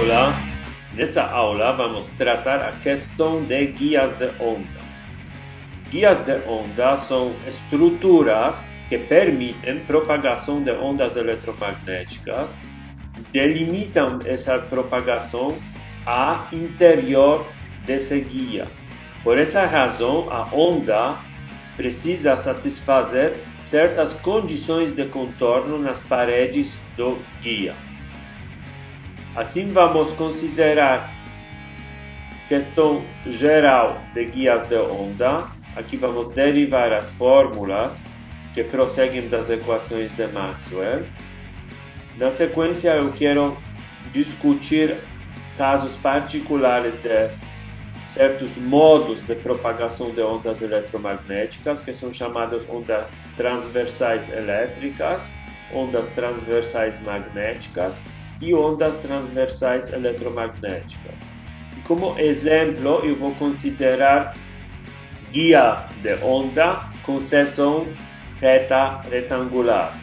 Olá, nessa aula vamos tratar a questão de guias de onda. Guias de onda são estruturas que permitem propagação de ondas eletromagnéticas, delimitam essa propagação ao interior desse guia. Por essa razão, a onda precisa satisfazer certas condições de contorno nas paredes do guia. Assim, vamos considerar questão geral de guias de onda. Aqui vamos derivar as fórmulas que prosseguem das equações de Maxwell. Na sequência, eu quero discutir casos particulares de certos modos de propagação de ondas eletromagnéticas, que são chamadas ondas transversais elétricas, ondas transversais magnéticas e ondas transversais eletromagnéticas. E como exemplo, eu vou considerar guia de onda com seção reta retangular.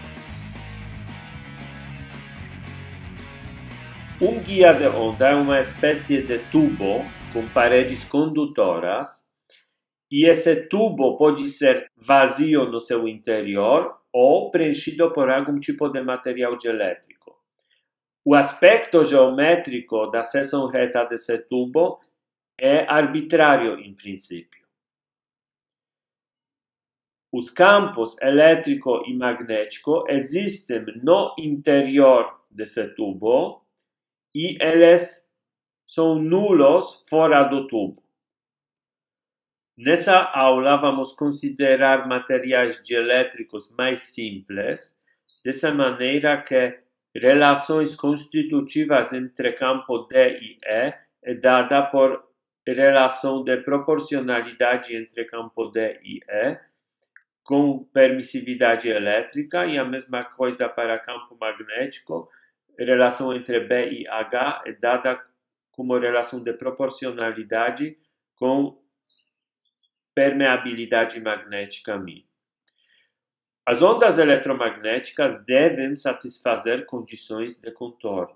Um guia de onda é uma espécie de tubo com paredes condutoras, e esse tubo pode ser vazio no seu interior ou preenchido por algum tipo de material dielétrico. O aspecto geométrico da seção reta desse tubo é arbitrário em princípio. Os campos elétrico e magnético existem no interior desse tubo e eles são nulos fora do tubo. Nessa aula vamos considerar materiais dielétricos mais simples, dessa maneira que relações constitutivas entre campo D e E é dada por relação de proporcionalidade entre campo D e E, com permissividade elétrica, e a mesma coisa para campo magnético. Relação entre B e H é dada como relação de proporcionalidade com permeabilidade magnética μ. As ondas eletromagnéticas devem satisfazer condições de contorno.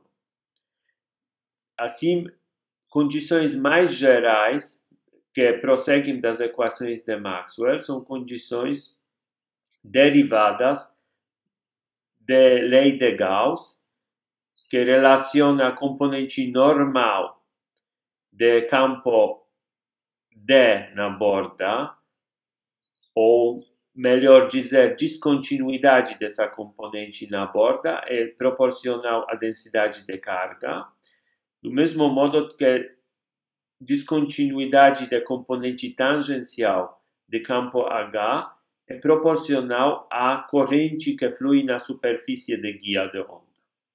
Assim, condições mais gerais que prosseguem das equações de Maxwell são condições derivadas da lei de Gauss, que relaciona a componente normal de campo D na borda, ou melhor dizer, descontinuidade dessa componente na borda é proporcional à densidade de carga, do mesmo modo que descontinuidade da componente tangencial de campo H é proporcional à corrente que flui na superfície de guia de onda.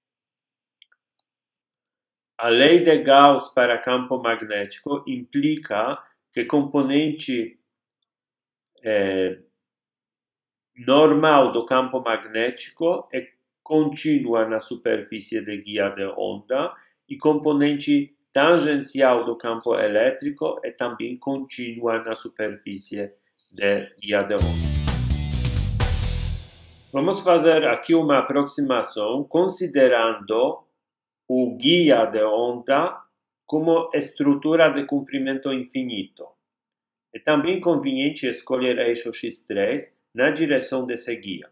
A lei de Gauss para campo magnético implica que componente normal do campo magnético é contínua na superfície de guia de onda e componente tangencial do campo elétrico é também contínua na superfície de guia de onda. Vamos fazer aqui uma aproximação considerando o guia de onda como estrutura de comprimento infinito. É também conveniente escolher eixo x3 na direção desse guia.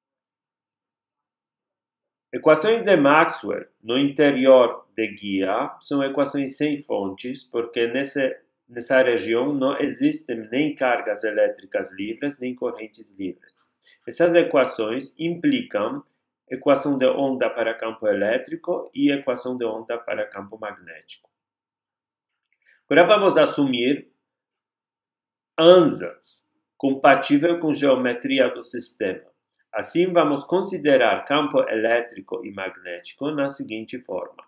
Equações de Maxwell no interior de guia são equações sem fontes, porque nessa região não existem nem cargas elétricas livres, nem correntes livres. Essas equações implicam equação de onda para campo elétrico e equação de onda para campo magnético. Agora vamos assumir ansatz compatível com geometria do sistema. Assim, vamos considerar campo elétrico e magnético na seguinte forma.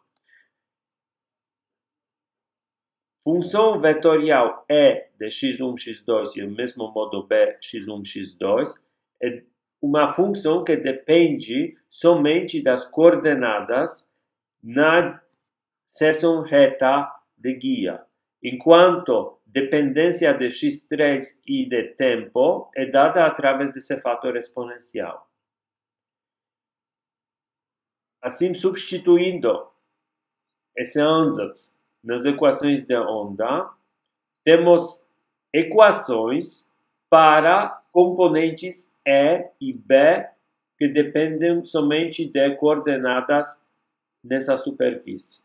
Função vetorial E de x1, x2 e do mesmo modo B, x1, x2 é uma função que depende somente das coordenadas na seção reta de guia, enquanto dependência de x3 e de tempo é dada através desse fator exponencial. Assim, substituindo esse ansatz nas equações de onda, temos equações para componentes E e B que dependem somente de coordenadas nessa superfície.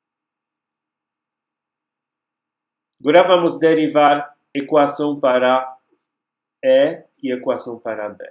Agora vamos derivar equação para E e equação para B.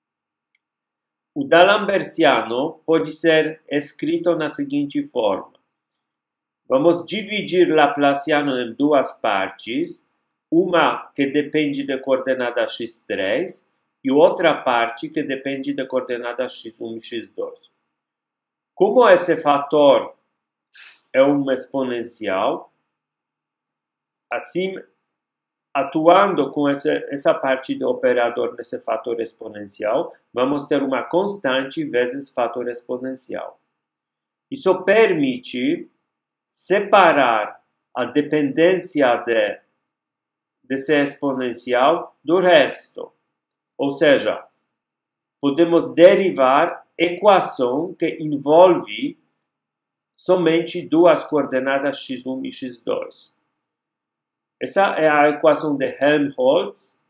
O D'Alembertiano pode ser escrito na seguinte forma. Vamos dividir Laplaciano em duas partes, uma que depende da coordenada x3 e outra parte que depende da coordenada x1 e x2. Como esse fator é uma exponencial, assim, atuando com essa parte do operador nesse fator exponencial, vamos ter uma constante vezes fator exponencial. Isso permite separar a dependência desse exponencial do resto. Ou seja, podemos derivar equação que envolve somente duas coordenadas x1 e x2. Essa é a equação de Helmholtz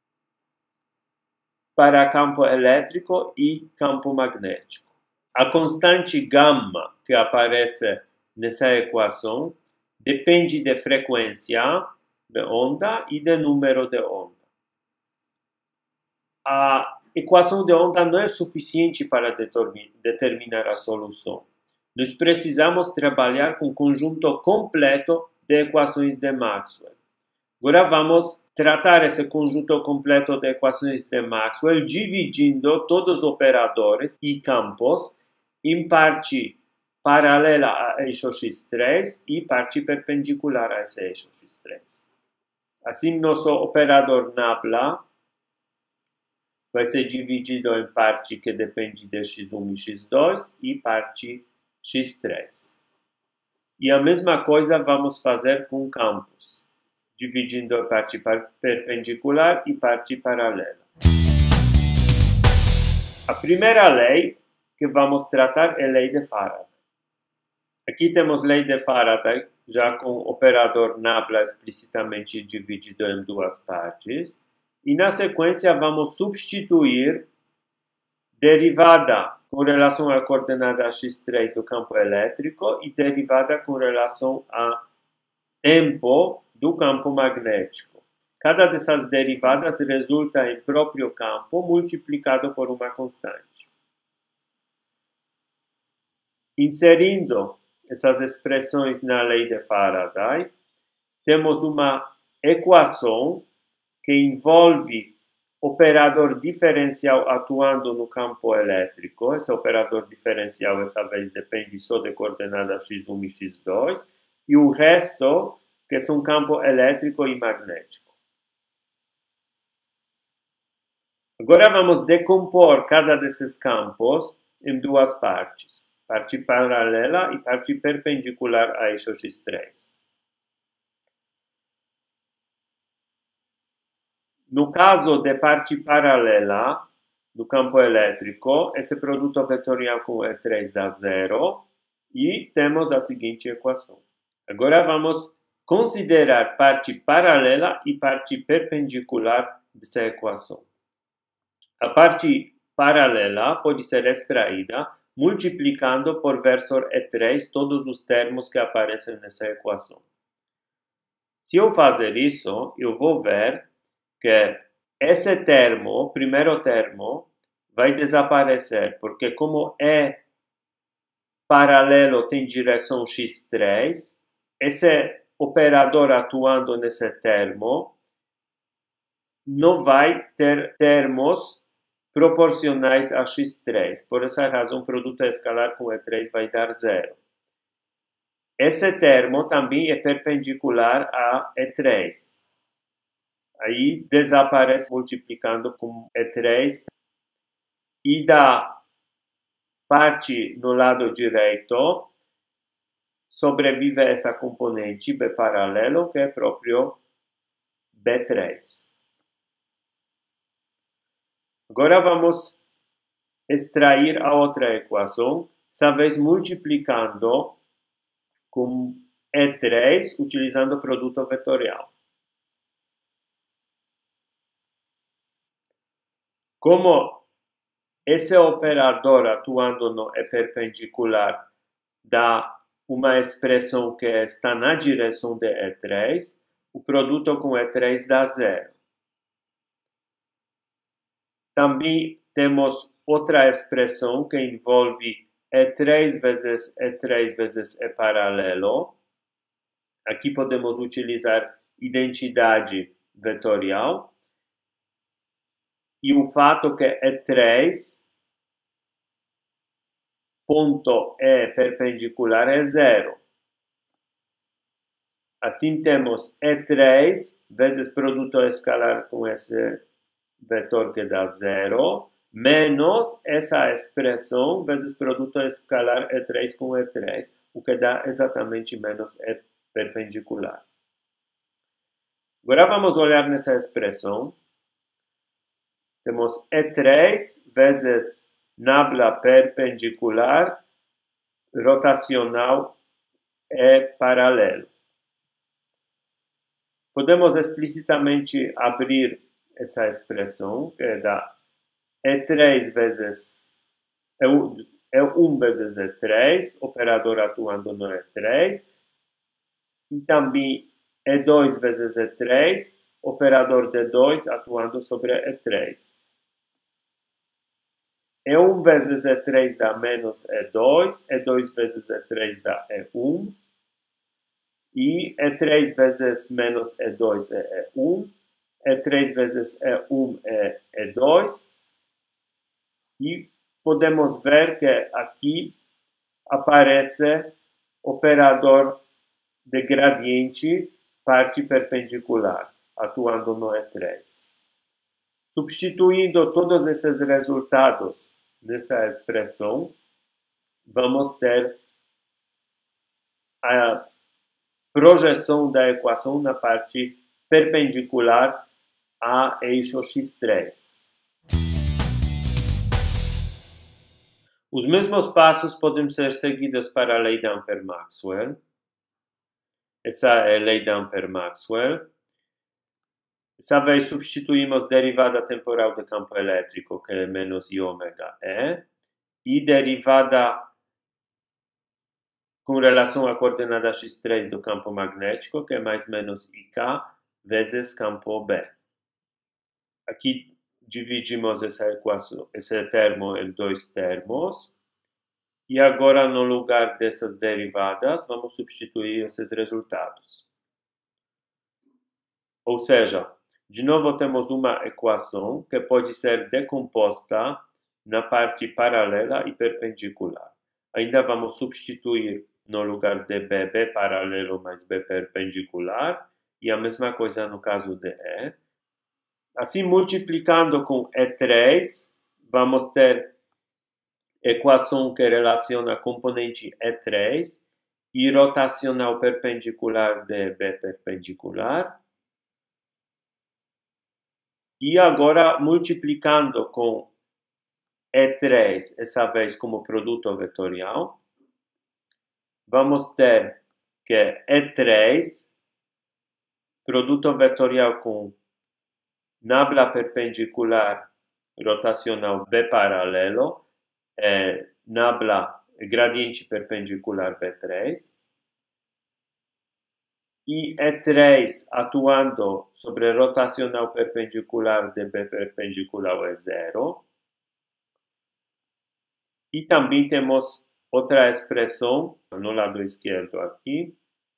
para campo elétrico e campo magnético. A constante gama que aparece nessa equação depende da frequência de onda e do número de onda. A equação de onda não é suficiente para determinar a solução. Nós precisamos trabalhar com um conjunto completo de equações de Maxwell. Agora vamos tratar esse conjunto completo de equações de Maxwell dividindo todos os operadores e campos em parte paralela a eixo x3 e parte perpendicular a esse eixo x3. Assim, nosso operador nabla vai ser dividido em parte que depende de x1 e x2 e parte x3. E a mesma coisa vamos fazer com campos, dividindo a parte perpendicular e parte paralela. A primeira lei que vamos tratar é a lei de Faraday. Aqui temos a lei de Faraday, já com o operador nabla explicitamente dividido em duas partes. E na sequência vamos substituir derivada com relação à coordenada x3 do campo elétrico e derivada com relação a tempo do campo magnético. Cada dessas derivadas resulta em próprio campo multiplicado por uma constante. Inserindo essas expressões na lei de Faraday, temos uma equação que envolve operador diferencial atuando no campo elétrico. Esse operador diferencial, dessa vez, depende só de coordenadas x1 e x2, e o resto, que são campo elétrico e magnético. Agora vamos decompor cada desses campos em duas partes, parte paralela e parte perpendicular a eixo x3. No caso de parte paralela do campo elétrico, esse produto vetorial com E3 dá zero e temos a seguinte equação. Agora vamos considerar parte paralela e parte perpendicular dessa equação. A parte paralela pode ser extraída multiplicando por versor E3 todos os termos que aparecem nessa equação. Se eu fazer isso, eu vou ver que esse termo, o primeiro termo, vai desaparecer, porque como E paralelo tem direção x3, esse operador atuando nesse termo não vai ter termos proporcionais a x3. Por essa razão, o produto escalar com E3 vai dar zero. Esse termo também é perpendicular a E3. Aí desaparece multiplicando com E3 e da parte no lado direito sobrevive essa componente B paralelo que é próprio B3. Agora vamos extrair a outra equação, dessa vez multiplicando com E3 utilizando o produto vetorial. Como esse operador atuando no E perpendicular dá uma expressão que está na direção de E3, o produto com E3 dá 0. Também temos outra expressão que envolve E3 vezes E paralelo. Aqui podemos utilizar identidade vetorial. E o fato que E3 ponto E perpendicular é 0. Assim temos E3 vezes produto escalar com esse vetor que dá 0, menos essa expressão vezes produto escalar E3 com E3, o que dá exatamente menos E perpendicular. Agora vamos olhar nessa expressão. Temos E3 vezes nabla perpendicular rotacional E paralelo. Podemos explicitamente abrir essa expressão, que dá E3 vezes E1 vezes E3, operador atuando no E3, e também E2 vezes E3, operador D2 atuando sobre E3. E1 vezes E3 dá menos E2, E2 vezes E3 dá E1, e E3 vezes menos E2 é E1, E3 vezes E1 é E2, e podemos ver que aqui aparece operador de gradiente parte perpendicular, atuando no E3. Substituindo todos esses resultados nessa expressão, vamos ter a projeção da equação na parte perpendicular a eixo X3. Os mesmos passos podem ser seguidos para a lei de Ampère-Maxwell. Essa é a lei de Ampère-Maxwell. Dessa vez substituímos derivada temporal do campo elétrico, que é menos I ômega E, e derivada com relação à coordenada x3 do campo magnético, que é mais menos IK, vezes campo B. Aqui dividimos essa equação, esse termo em dois termos. E agora, no lugar dessas derivadas, vamos substituir esses resultados. Ou seja, de novo temos uma equação que pode ser decomposta na parte paralela e perpendicular. Ainda vamos substituir no lugar de B, B paralelo mais B perpendicular, e a mesma coisa no caso de E. Assim, multiplicando com E3, vamos ter equação que relaciona componente E3 e rotacional perpendicular de B perpendicular. E agora, multiplicando com E3, essa vez como produto vetorial, vamos ter que E3, produto vetorial com nabla perpendicular rotacional B paralelo, nabla gradiente perpendicular B3, e E3 atuando sobre rotacional perpendicular de B perpendicular é 0. E também temos outra expressão no lado esquerdo aqui,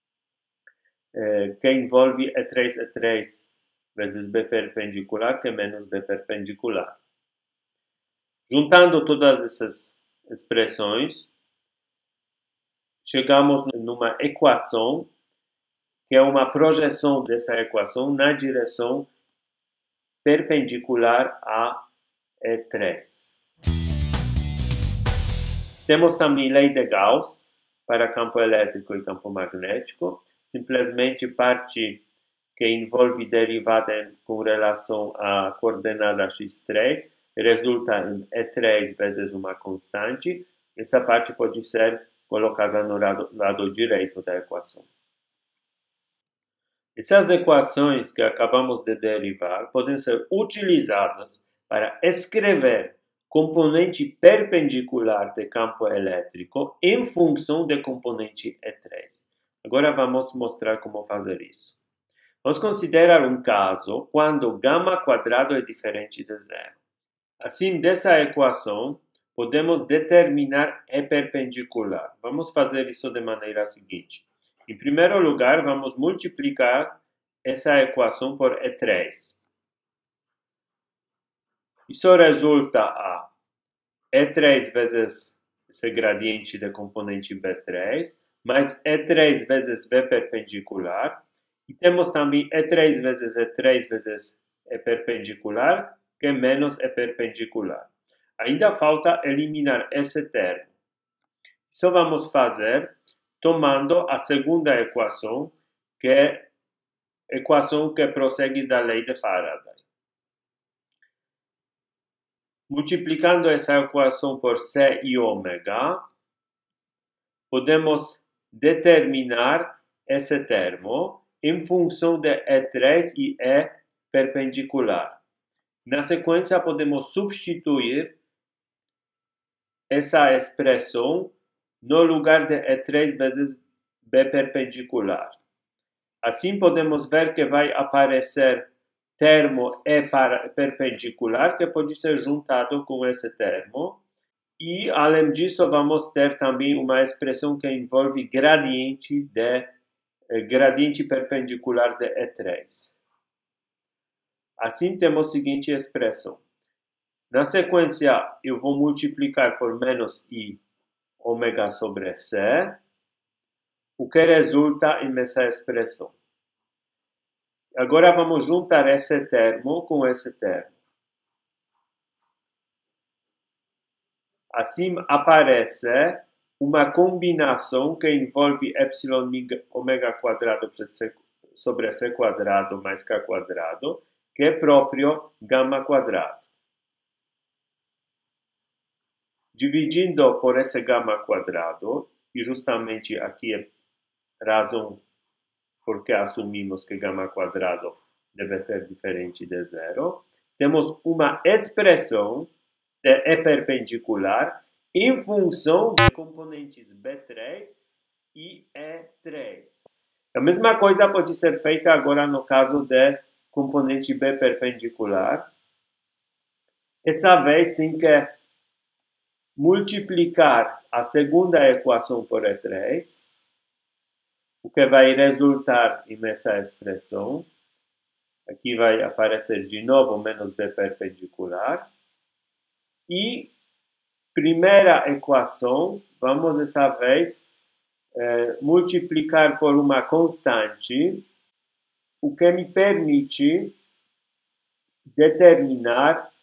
que envolve E3 vezes B perpendicular, que é menos B perpendicular. Juntando todas essas expressões, chegamos numa equação que é uma projeção dessa equação na direção perpendicular a E3. Temos também lei de Gauss para campo elétrico e campo magnético, simplesmente parte que envolve derivada com relação à coordenada x3 resulta em E3 vezes uma constante. Essa parte pode ser colocada no lado direito da equação. Essas equações que acabamos de derivar podem ser utilizadas para escrever componente perpendicular de campo elétrico em função do componente E3. Agora vamos mostrar como fazer isso. Vamos considerar um caso quando γ quadrado é diferente de zero. Assim, dessa equação, podemos determinar E perpendicular. Vamos fazer isso de maneira seguinte. Em primeiro lugar, vamos multiplicar essa equação por E3. Isso resulta a E3 vezes esse gradiente de componente B3, mais E3 vezes B perpendicular. E temos também E3 vezes E3 vezes E perpendicular, que é menos E perpendicular. Ainda falta eliminar esse termo. Isso vamos fazer tomando a segunda equação, que é a equação que prossegue da lei de Faraday. Multiplicando essa equação por C e ômega, podemos determinar esse termo em função de E3 e E perpendicular. Na sequência, podemos substituir essa expressão no lugar de E3 vezes B perpendicular. Assim, podemos ver que vai aparecer termo E perpendicular, que pode ser juntado com esse termo. E, além disso, vamos ter também uma expressão que envolve gradiente perpendicular de E3. Assim, temos a seguinte expressão. Na sequência, eu vou multiplicar por menos I ômega sobre C, o que resulta nessa expressão. Agora vamos juntar esse termo com esse termo. Assim aparece uma combinação que envolve epsilon ômega quadrado sobre C quadrado mais K quadrado, que é próprio γ quadrado. Dividindo por esse γ quadrado, e justamente aqui é a razão porque assumimos que γ quadrado deve ser diferente de zero, temos uma expressão de E perpendicular em função de componentes B3 e E3. A mesma coisa pode ser feita agora no caso de componente B perpendicular. Essa vez tem que multiplicar a segunda equação por E3, o que vai resultar nessa expressão. Aqui vai aparecer de novo menos B perpendicular. E primeira equação, vamos dessa vez multiplicar por uma constante, o que me permite determinar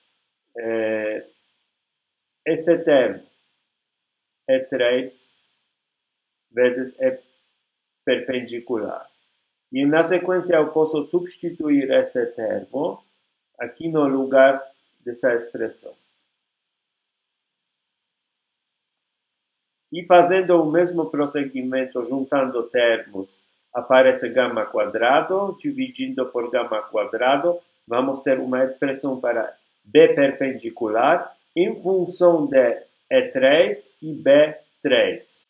esse termo, E3 vezes E perpendicular. E na sequência eu posso substituir esse termo aqui no lugar dessa expressão. E fazendo o mesmo procedimento, juntando termos, aparece γ quadrado, dividindo por γ quadrado, vamos ter uma expressão para B perpendicular em função de E3 e B3.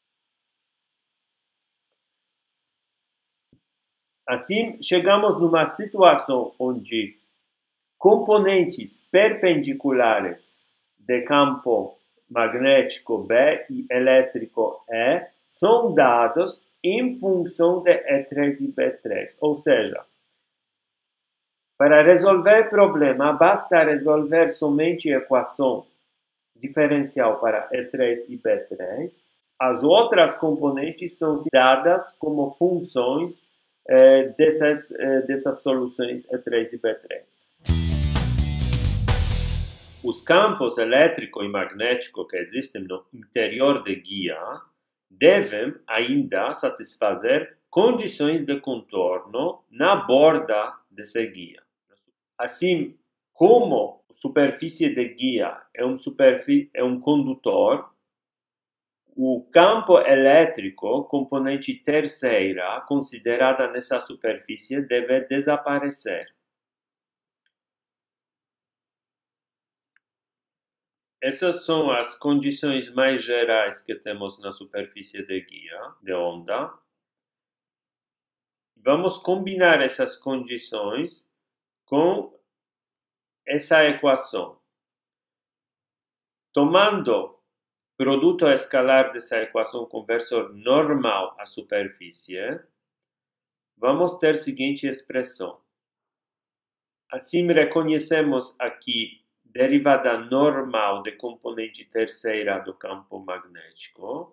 Assim, chegamos numa situação onde componentes perpendiculares de campo magnético B e elétrico E são dados em função de E3 e B3. Ou seja, para resolver o problema, basta resolver somente a equação diferencial para E3 e B3. As outras componentes são dadas como funções dessas soluções E3 e B3. Os campos elétrico e magnético que existem no interior de guia devem ainda satisfazer condições de contorno na borda dessa guia. Assim, como a superfície de guia é um condutor, o campo elétrico, componente terceira, considerada nessa superfície, deve desaparecer. Essas são as condições mais gerais que temos na superfície de guia, de onda. Vamos combinar essas condições com essa equação. Tomando produto escalar dessa equação com versor normal à superfície, vamos ter a seguinte expressão. Assim, reconhecemos aqui derivada normal de componente terceira do campo magnético.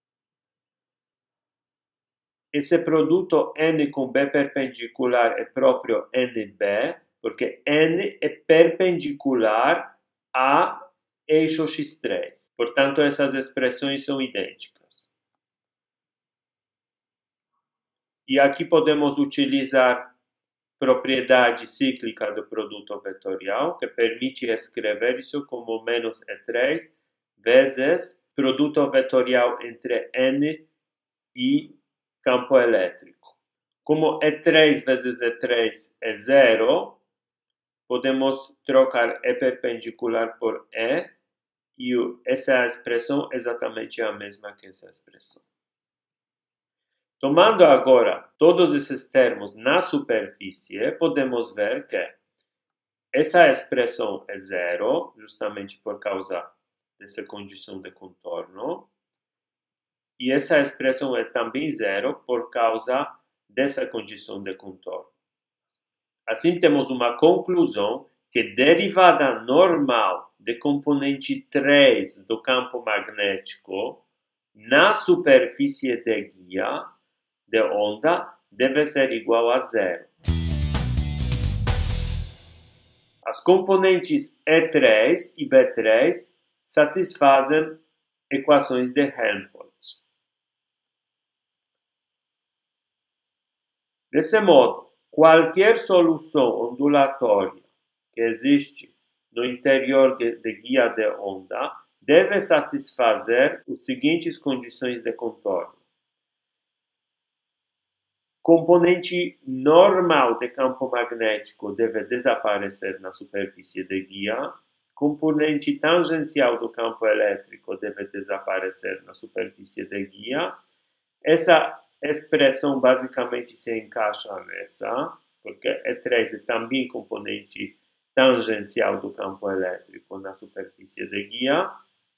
Esse produto N com B perpendicular é próprio NB, porque N é perpendicular a eixo X3. Portanto, essas expressões são idênticas. E aqui podemos utilizar propriedade cíclica do produto vetorial, que permite escrever isso como menos E3 vezes produto vetorial entre N e campo elétrico. Como E3 vezes E3 é zero, podemos trocar E perpendicular por E, e essa expressão é exatamente a mesma que essa expressão. Tomando agora todos esses termos na superfície, podemos ver que essa expressão é zero, justamente por causa dessa condição de contorno, e essa expressão é também zero por causa dessa condição de contorno. Assim, temos uma conclusão que derivada normal de componente 3 do campo magnético na superfície de guia de onda deve ser igual a zero. As componentes E3 e B3 satisfazem equações de Helmholtz. Desse modo, qualquer solução ondulatória que existe no interior de guia de onda deve satisfazer as seguintes condições de contorno. Componente normal de campo magnético deve desaparecer na superfície de guia. Componente tangencial do campo elétrico deve desaparecer na superfície de guia. Essa expressão basicamente se encaixa nessa, porque E3 é também componente tangencial do campo elétrico na superfície de guia.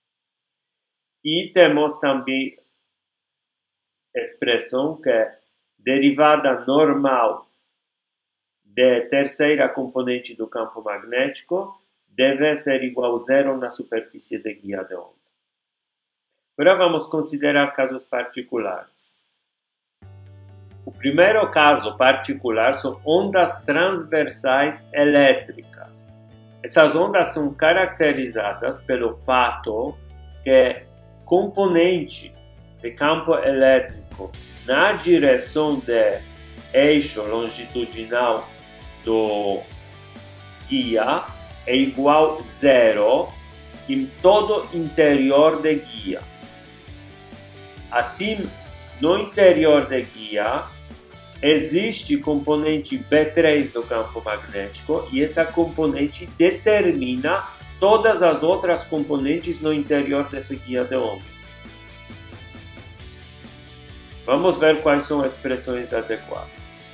E temos também a expressão que é derivada normal de terceira componente do campo magnético deve ser igual a zero na superfície de guia de onda. Agora vamos considerar casos particulares. O primeiro caso particular são ondas transversais elétricas. Essas ondas são caracterizadas pelo fato que componente de campo elétrico na direção do eixo longitudinal do guia é igual a zero em todo o interior da guia. Assim, no interior da guia existe componente B3 do campo magnético e essa componente determina todas as outras componentes no interior dessa guia de onda. Vamos ver quais são as expressões adequadas.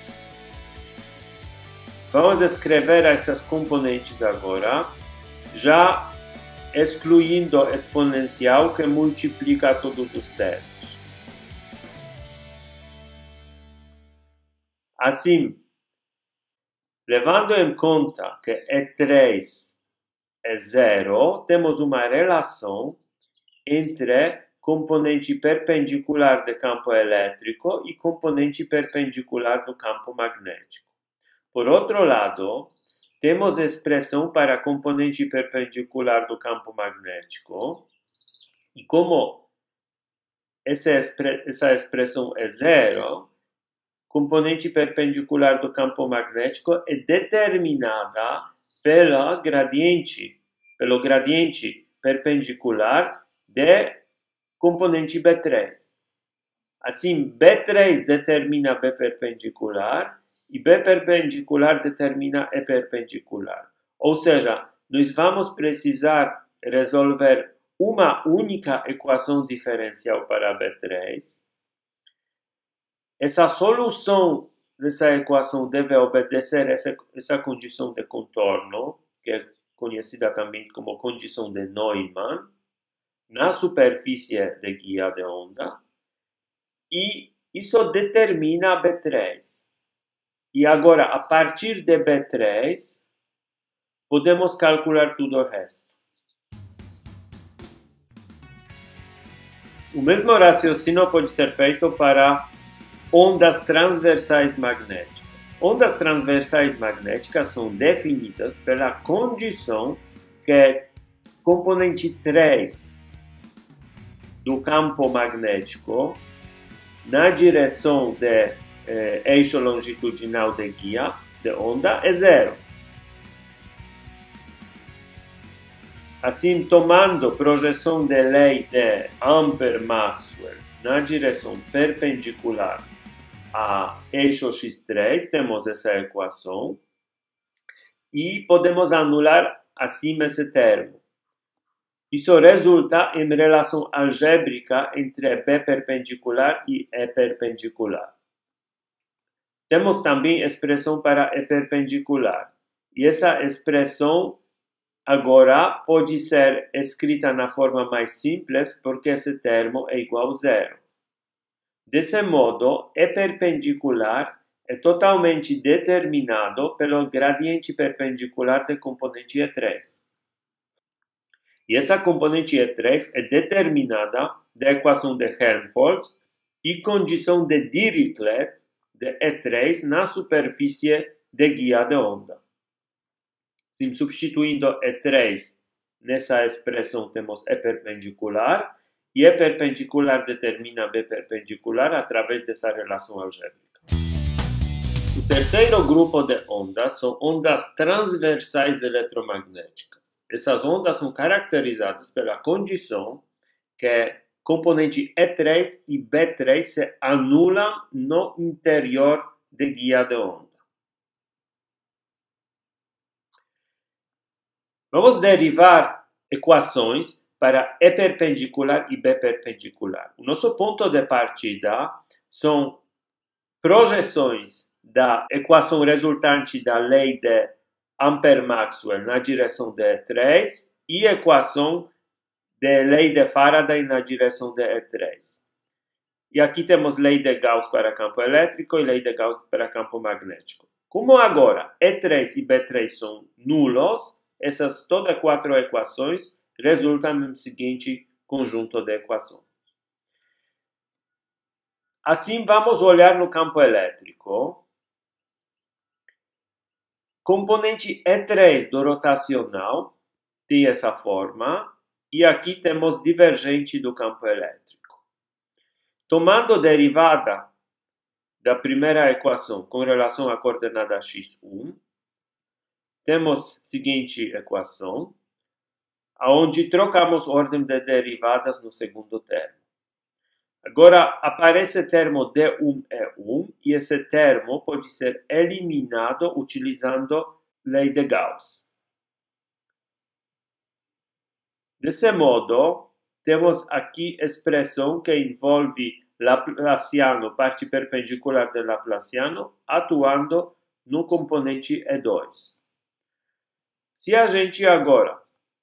Vamos escrever essas componentes agora, já excluindo o exponencial que multiplica todos os termos. Assim, levando em conta que E3 é zero, temos uma relação entre componente perpendicular do campo elétrico e componente perpendicular do campo magnético. Por outro lado, temos a expressão para componente perpendicular do campo magnético, e como essa expressão é zero, componente perpendicular do campo magnético é determinada pelo gradiente perpendicular de componente B3. Assim, B3 determina B perpendicular e B perpendicular determina E perpendicular. Ou seja, nós vamos precisar resolver uma única equação diferencial para B3. Essa solução dessa equação deve obedecer essa condição de contorno, que é conhecida também como condição de Neumann, na superfície de guia de onda, e isso determina B3. E agora, a partir de B3, podemos calcular tudo o resto. O mesmo raciocínio pode ser feito para ondas transversais magnéticas. Ondas transversais magnéticas são definidas pela condição que componente 3 do campo magnético na direção do eixo longitudinal de guia de onda é zero. Assim, tomando projeção de lei de Ampère-Maxwell na direção perpendicular a eixo x3, temos essa equação e podemos anular acima esse termo. Isso resulta em relação algébrica entre B perpendicular e E perpendicular. Temos também expressão para E perpendicular. E essa expressão agora pode ser escrita na forma mais simples porque esse termo é igual a zero. Desse modo, E perpendicular é totalmente determinado pelo gradiente perpendicular do componente E3. E essa componente E3 é determinada da equação de Helmholtz e condição de Dirichlet de E3 na superfície de guia de onda. Sim, substituindo E3 nessa expressão, temos E perpendicular, e E perpendicular determina B perpendicular através dessa relação algébrica. O terceiro grupo de ondas são ondas transversais eletromagnéticas. Essas ondas são caracterizadas pela condição que componente E3 e B3 se anulam no interior de guia de onda. Vamos derivar equações para E perpendicular e B perpendicular. O nosso ponto de partida são projeções da equação resultante da lei de Ampère-Maxwell na direção de E3 e equação da lei de Faraday na direção de E3. E aqui temos lei de Gauss para campo elétrico e lei de Gauss para campo magnético. Como agora E3 e B3 são nulos, essas todas quatro equações resultam no seguinte conjunto de equações. Assim, vamos olhar no campo elétrico. Componente E3 do rotacional tem essa forma, e aqui temos divergente do campo elétrico. Tomando derivada da primeira equação com relação à coordenada x1, temos a seguinte equação, onde trocamos ordem de derivadas no segundo termo. Agora, aparece termo D1E1 e esse termo pode ser eliminado utilizando lei de Gauss. Desse modo, temos aqui expressão que envolve Laplaciano, parte perpendicular de Laplaciano, atuando no componente E2. Se a gente agora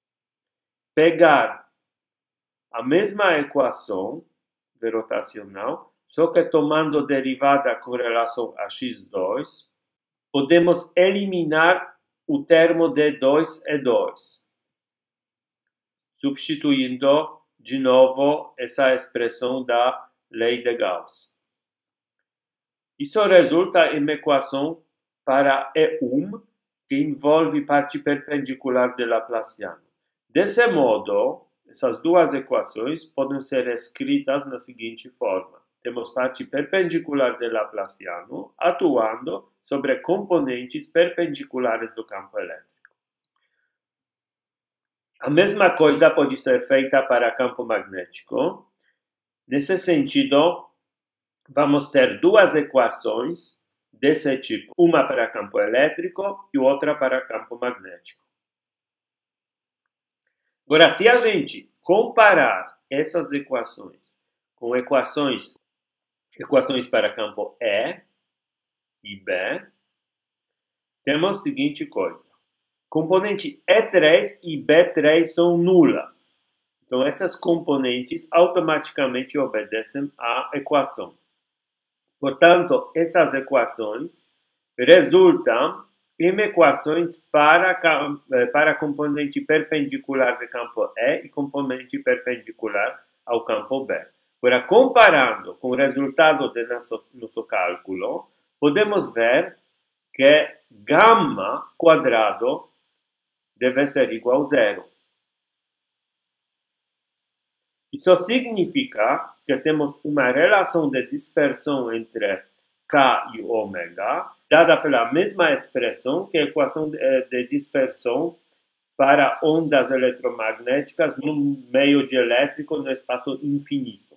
pegar a mesma equação de rotacional, só que tomando derivada com relação a x2, podemos eliminar o termo D2E2, substituindo de novo essa expressão da lei de Gauss. Isso resulta em uma equação para E1 que envolve parte perpendicular de Laplaciano. Desse modo, essas duas equações podem ser escritas na seguinte forma. Temos parte perpendicular de Laplaciano atuando sobre componentes perpendiculares do campo elétrico. A mesma coisa pode ser feita para campo magnético. Nesse sentido, vamos ter duas equações desse tipo, uma para campo elétrico e outra para campo magnético. Agora, se a gente comparar essas equações com equações para campo E e B, temos a seguinte coisa. Componente E3 e B3 são nulas. Então, essas componentes automaticamente obedecem à equação. Portanto, essas equações resultam em equações para componente perpendicular do campo E e componente perpendicular ao campo B. Agora, comparando com o resultado do nosso cálculo, podemos ver que gama quadrado deve ser igual a zero. Isso significa que temos uma relação de dispersão entre K e ômega, dada pela mesma expressão que a equação de dispersão para ondas eletromagnéticas no meio dielétrico no espaço infinito.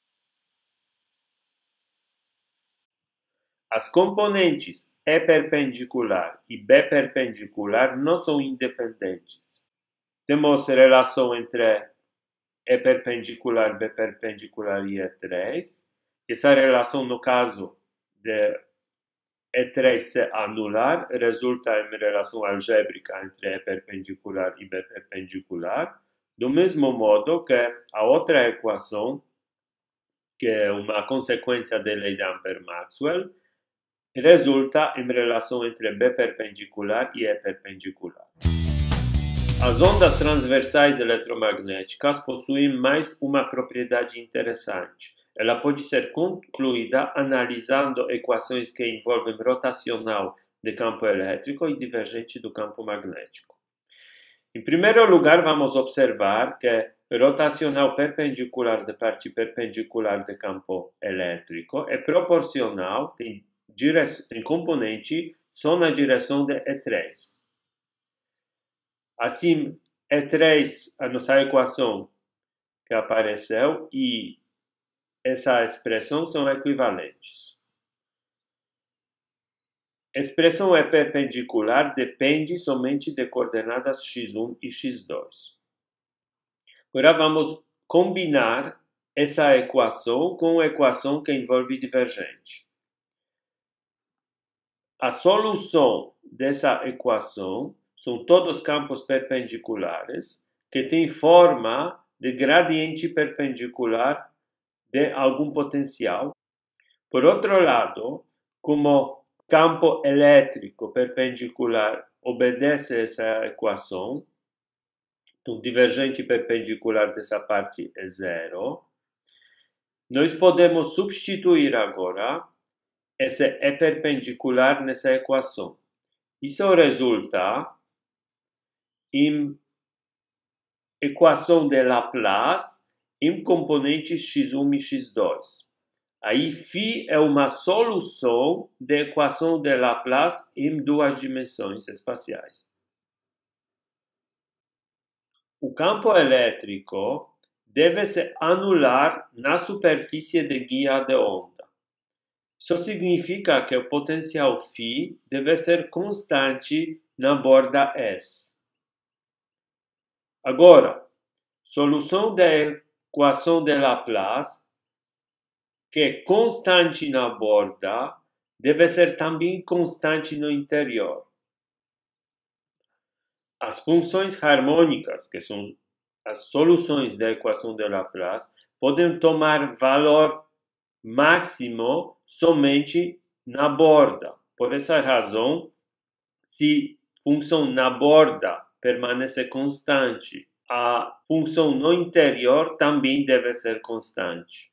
As componentes E perpendicular e B perpendicular não são independentes. Temos relação entre E perpendicular, B perpendicular e E3. Essa relação, no caso de E3 se anular, resulta em relação algébrica entre E perpendicular e B perpendicular, do mesmo modo que a outra equação, que é uma consequência da lei de Ampère-Maxwell, resulta em relação entre B perpendicular e E perpendicular. As ondas transversais eletromagnéticas possuem mais uma propriedade interessante. Ela pode ser concluída analisando equações que envolvem rotacional de campo elétrico e divergente do campo magnético. Em primeiro lugar, vamos observar que rotacional perpendicular de parte perpendicular de campo elétrico é proporcional, tem componente só na direção de E3. Assim, E3, a nossa equação que apareceu, e essa expressão são equivalentes. A expressão E perpendicular depende somente de coordenadas x1 e x2. Agora vamos combinar essa equação com a equação que envolve divergente. A solução dessa equação são todos campos perpendiculares que têm forma de gradiente perpendicular de algum potencial. Por outro lado, como campo elétrico perpendicular obedece a essa equação, então divergente perpendicular dessa parte é zero, nós podemos substituir agora esse E perpendicular nessa equação. Isso resulta em equação de Laplace em componentes x1 e x2. Aí, φ é uma solução da equação de Laplace em duas dimensões espaciais. O campo elétrico deve se anular na superfície de guia de onda. Isso significa que o potencial φ deve ser constante na borda S. Agora, solução da equação de Laplace, que é constante na borda, deve ser também constante no interior. As funções harmônicas, que são as soluções da equação de Laplace, podem tomar valor máximo somente na borda. Por essa razão, se a função na borda permanece constante, a função no interior também deve ser constante.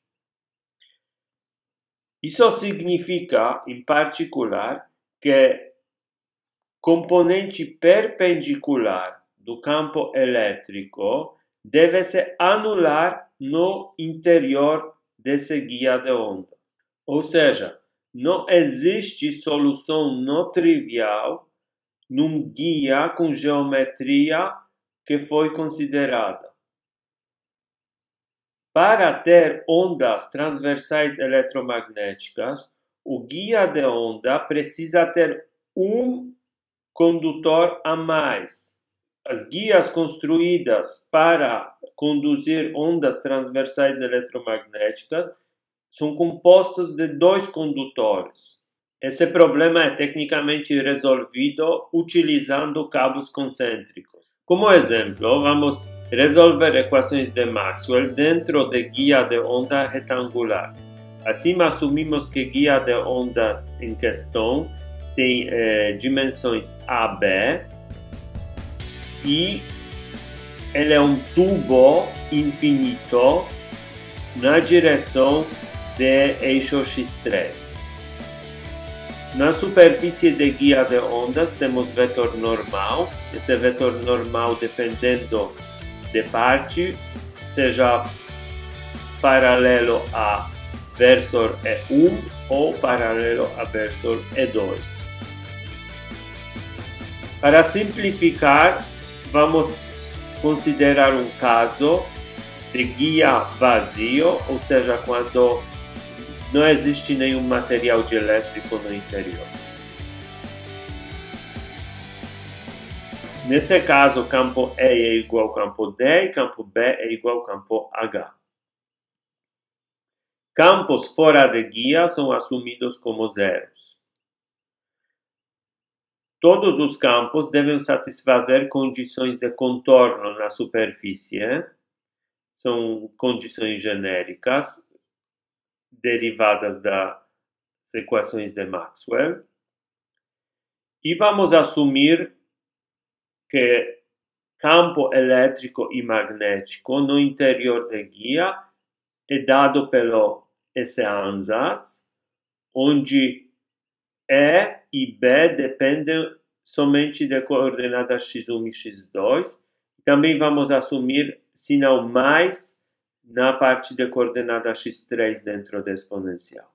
Isso significa, em particular, que componente perpendicular do campo elétrico deve se anular no interior desse guia de onda. Ou seja, não existe solução não trivial num guia com geometria que foi considerada. Para ter ondas transversais eletromagnéticas, o guia de onda precisa ter um condutor a mais. As guias construídas para conduzir ondas transversais eletromagnéticas são compostas de 2 condutores. Esse problema é tecnicamente resolvido utilizando cabos concêntricos. Como exemplo, vamos resolver equações de Maxwell dentro de guia de onda retangular. Assim, assumimos que guia de ondas em questão tem dimensões AB e ele é um tubo infinito na direção de eixo X3. Na superfície de guia de ondas temos vetor normal. Esse vetor normal, dependendo de parte, seja paralelo a versor E1 ou paralelo a versor E2. Para simplificar, vamos considerar um caso de guia vazio, ou seja, quando não existe nenhum material dielétrico no interior. Nesse caso, campo E é igual ao campo D e campo B é igual ao campo H. Campos fora de guia são assumidos como zeros. Todos os campos devem satisfazer condições de contorno na superfície. São condições genéricas derivadas das equações de Maxwell. E vamos assumir que campo elétrico e magnético no interior de guia é dado pelo esse ansatz, onde E e B dependem somente de coordenadas x1 e x2. Também vamos assumir sinal mais na parte de coordenada x3 dentro da exponencial.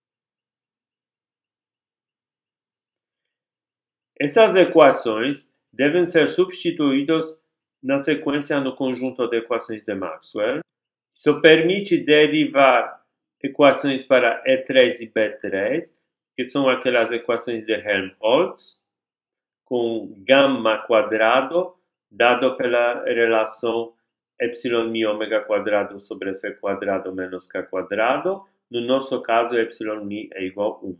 Essas equações devem ser substituídas na sequência no conjunto de equações de Maxwell. Isso permite derivar equações para E3 e B3, que são aquelas equações de Helmholtz, com gama quadrado, dado pela relação epsilon ômega quadrado sobre C quadrado menos K quadrado. No nosso caso, epsilon mi é igual a 1.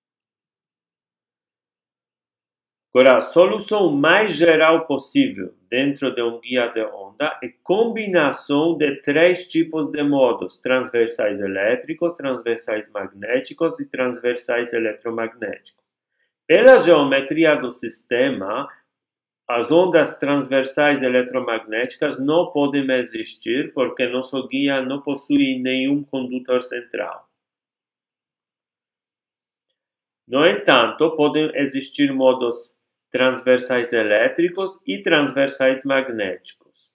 Agora, a solução mais geral possível dentro de um guia de onda é combinação de 3 tipos de modos: transversais elétricos, transversais magnéticos e transversais eletromagnéticos. Pela geometria do sistema, as ondas transversais eletromagnéticas não podem existir porque nosso guia não possui nenhum condutor central. No entanto, podem existir modos transversais elétricos e transversais magnéticos.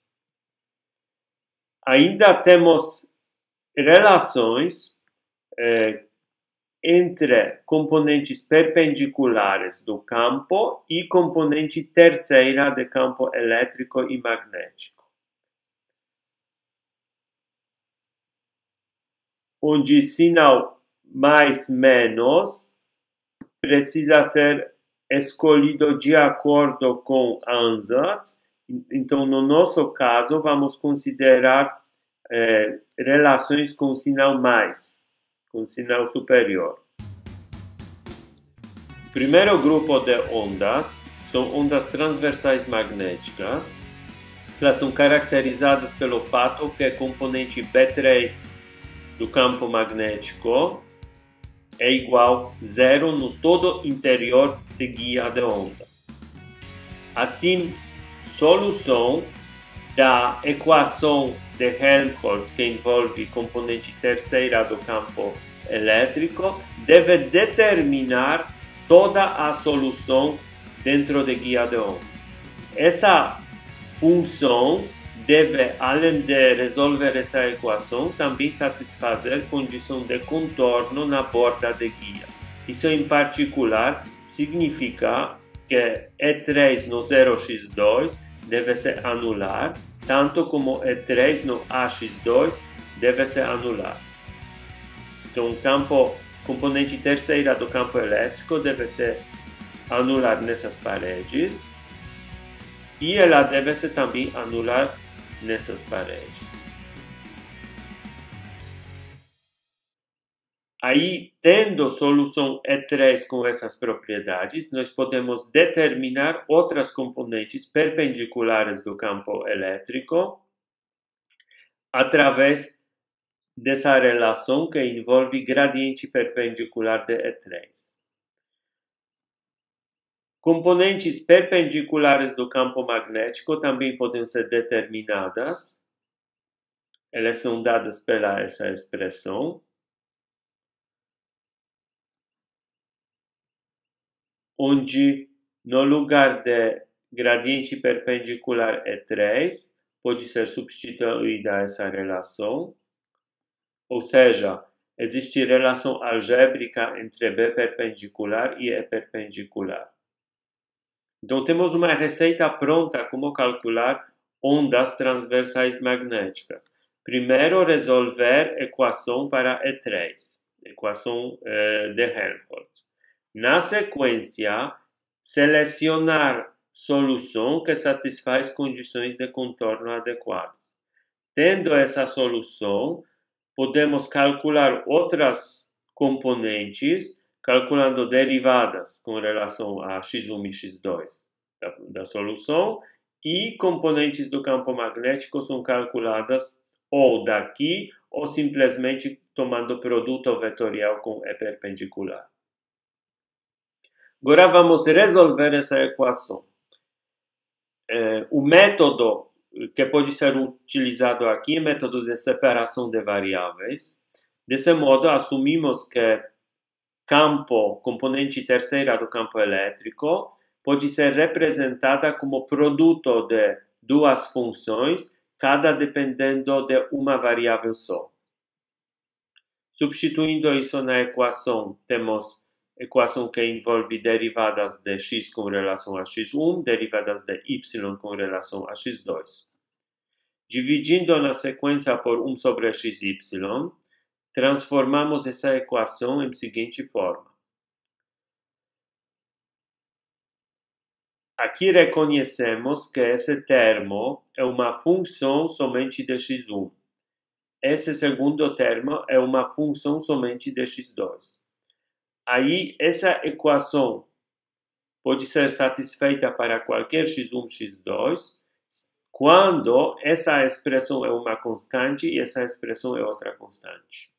Ainda temos relações entre componentes perpendiculares do campo e componente terceira de campo elétrico e magnético, onde sinal mais menos precisa ser escolhido de acordo com a ansatz. Então, no nosso caso, vamos considerar relações com sinal mais, com sinal superior. O primeiro grupo de ondas são ondas transversais magnéticas. Elas são caracterizadas pelo fato que a componente B3 do campo magnético é igual a 0 no todo interior de guia de onda. Assim, solução da equação de Helmholtz, que envolve componente terceira do campo elétrico, deve determinar toda a solução dentro de guia de onda. Essa função deve, além de resolver essa equação, também satisfazer condição de contorno na borda de guia. Isso, em particular, significa que E3 no 0x2 deve se anular tanto como E3 no AX2 deve ser anulado. Então, componente terceira do campo elétrico deve ser anulada nessas paredes e ela deve ser também anulada nessas paredes. Aí, tendo solução E3 com essas propriedades, nós podemos determinar outras componentes perpendiculares do campo elétrico através dessa relação que envolve gradiente perpendicular de E3. Componentes perpendiculares do campo magnético também podem ser determinadas. Elas são dadas pela essa expressão, onde no lugar de gradiente perpendicular E3 pode ser substituída essa relação, ou seja, existe relação algébrica entre B perpendicular e E perpendicular. Então, temos uma receita pronta como calcular ondas transversais magnéticas. Primeiro, resolver a equação para E3, equação de Helmholtz. Na sequência, selecionar solução que satisfaz condições de contorno adequadas. Tendo essa solução, podemos calcular outras componentes, calculando derivadas com relação a x1 e x2 da solução, e componentes do campo magnético são calculadas ou daqui, ou simplesmente tomando produto vetorial com E perpendicular. Agora vamos resolver essa equação. O método que pode ser utilizado aqui é o método de separação de variáveis. Desse modo, assumimos que componente terceira do campo elétrico, pode ser representada como produto de duas funções, cada dependendo de uma variável só. Substituindo isso na equação, temos equação que envolve derivadas de x com relação a x1, derivadas de y com relação a x2. Dividindo na sequência por 1 sobre xy, transformamos essa equação em seguinte forma. Aqui reconhecemos que esse termo é uma função somente de x1. Esse segundo termo é uma função somente de x2. Aí, essa equação pode ser satisfeita para qualquer x1, x2, quando essa expressão é uma constante e essa expressão é outra constante.